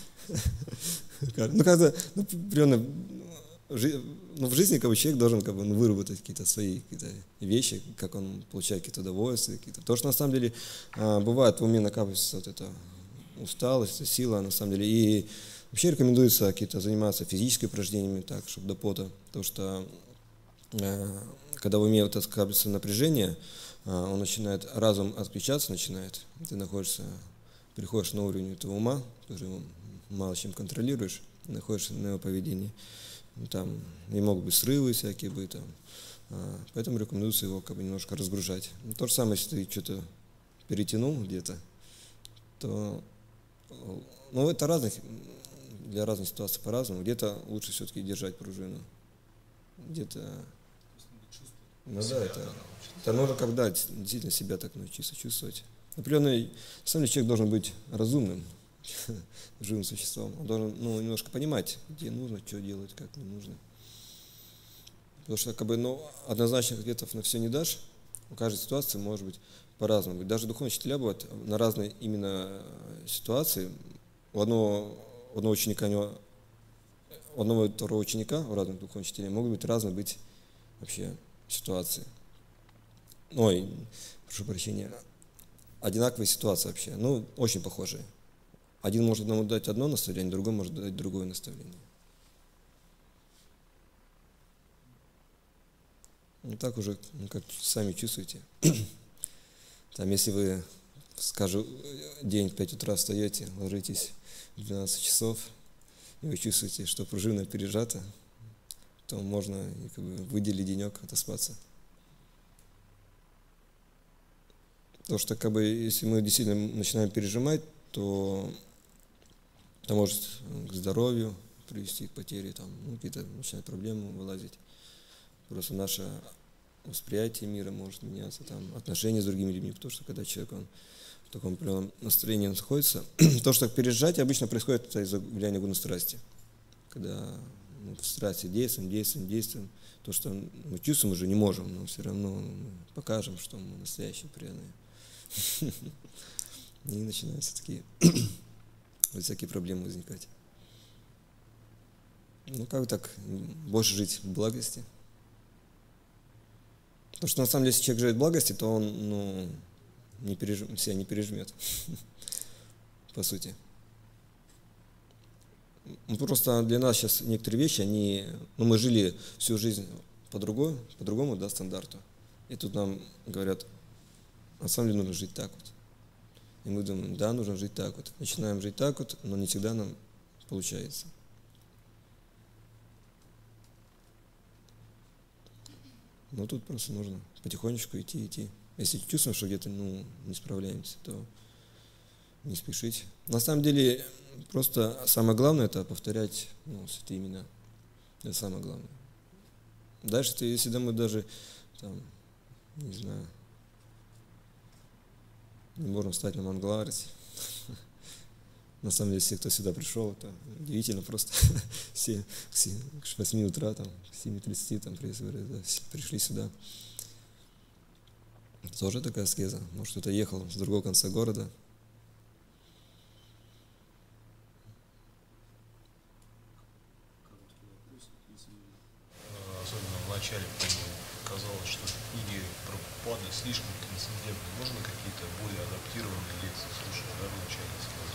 Ну когда, ну, примерно, ну, в жизни как бы, человек должен как бы, ну, выработать какие-то свои какие-то вещи, как он получает какие-то удовольствия. Какие-то. Потому что на самом деле бывает в уме накапливается вот эта усталость, сила на самом деле. И вообще рекомендуется какие-то заниматься физическими упражнениями, так, чтобы до пота, потому что э, когда в уме вот это скапливается напряжение, э, он начинает, разум отключаться начинает, ты находишься, переходишь на уровень этого ума, который мало чем контролируешь, находишься на его поведении, там не могут быть срывы всякие быть, там, э, поэтому рекомендуется его как бы немножко разгружать. Но то же самое, если ты что-то перетянул где-то, то, ну, это разных, для разных ситуаций по-разному. Где-то лучше все-таки держать пружину. Где-то... Ну да, это, это нужно когда действительно себя так научиться чувствовать. Определенный, на самом деле, человек должен быть разумным, живым существом. Он должен, ну, немножко понимать, где нужно, что делать, как не нужно. Потому что, как бы, ну, однозначных ответов на все не дашь. У каждой ситуации может быть по-разному. Даже духовные учителя бывают на разные именно ситуации. У одного У одного ученика, у одного и второго ученика, у разных духовных учителей, могут быть разные быть вообще ситуации. Ой, прошу прощения, одинаковые ситуации вообще, ну, очень похожие. Один может одному дать одно наставление, другой может дать другое наставление. Ну, так уже, ну, как сами чувствуете. Там, если вы, скажу, день в пять утра встаете, ложитесь в двенадцать часов, и вы чувствуете, что пружина пережата, то можно как бы, выделить денек, отоспаться. Потому что как бы, если мы действительно начинаем пережимать, то это может к здоровью привести к потере, там, ну, какие-то начинают проблемы вылазить. Просто наше восприятие мира может меняться, там, отношения с другими людьми, потому что когда человек он в таком определенном настроении находится, то, что пережать обычно происходит это из-за влияния гуна страсти. Когда мы в страсти действуем, действуем, действуем, то, что мы чувствуем, уже не можем, но все равно мы покажем, что мы настоящие преданные. И начинаются такие всякие проблемы возникать. Ну, как так больше жить в благости? Потому что на самом деле, если человек живет в благости, то он, ну, не переж... себя не пережмет, по сути. Ну, просто для нас сейчас некоторые вещи, они, ну, мы жили всю жизнь по-другому, по-другому, да, стандарту. И тут нам говорят, на самом деле нужно жить так вот. И мы думаем, да, нужно жить так вот. Начинаем жить так вот, но не всегда нам получается. Но тут просто нужно потихонечку идти, идти. Если чувствуем, что где-то, ну, не справляемся, то не спешить. На самом деле, просто самое главное – это повторять, ну, святые имена. Это самое главное. Дальше, ты, если мы даже, там, не знаю, не можем встать на Мангаларати. На самом деле, все, кто сюда пришел, это удивительно просто. Все, все к восьми утра, там, к семи тридцати там, пришли сюда. Тоже такая аскеза. Может, кто-то ехал с другого конца города. Особенно в начале, казалось, что книги про Прабхупады слишком трансцендентные. Можно какие-то более адаптированные лекции слушать, да, в начале сразу?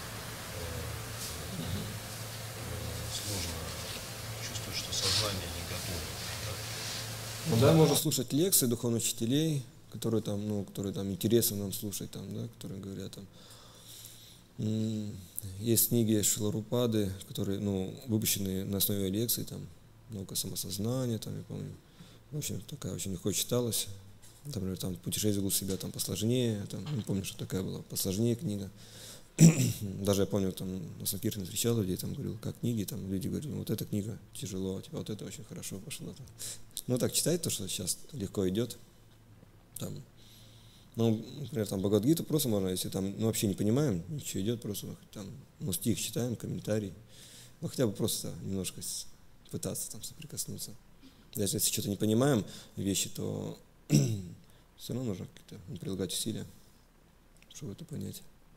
Сложно чувствовать, что сознание не готово. Да? Ну да, можно слушать лекции духовных учителей, которые там, ну, которые там интересно нам слушать, там, да, которые говорят там, М, Есть книги Шиларупады, которые, ну, выпущены на основе лекций, там, наука самосознания, там, я помню. В общем, такая очень легко читалась. Например, там «Путешествие в себя» там посложнее, там, не помню, что такая была, посложнее книга. Даже я помню, там, на Санкиртане встречал людей, там, говорил, как книги, там, люди говорят, ну, вот эта книга тяжело, типа, вот это очень хорошо пошло. Там. Ну, так читать то, что сейчас легко идет, там, ну, например, там, Бхагавад-гиту просто можно, если там, ну, вообще не понимаем, ничего идет, просто, там, ну, стих читаем, комментарий, ну, хотя бы просто немножко пытаться там соприкоснуться. Даже если что-то не понимаем вещи, то все равно нужно как-то прилагать усилия, чтобы это понять.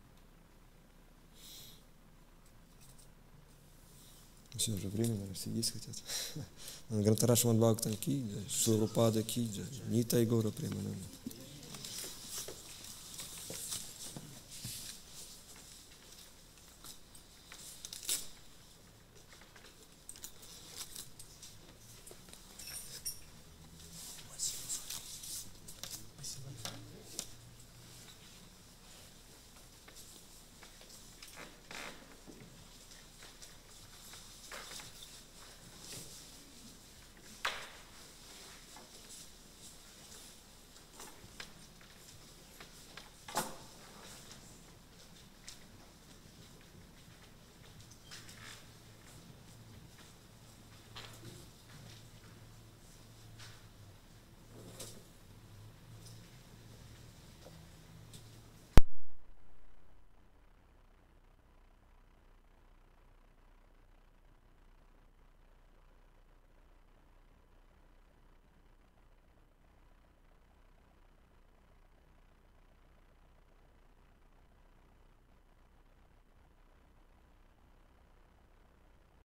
Все, уже время, наверное, все есть хотят. Грантара Шримад Бхагаватам ки, Шиларупада ки, Нитай Гора Премананда.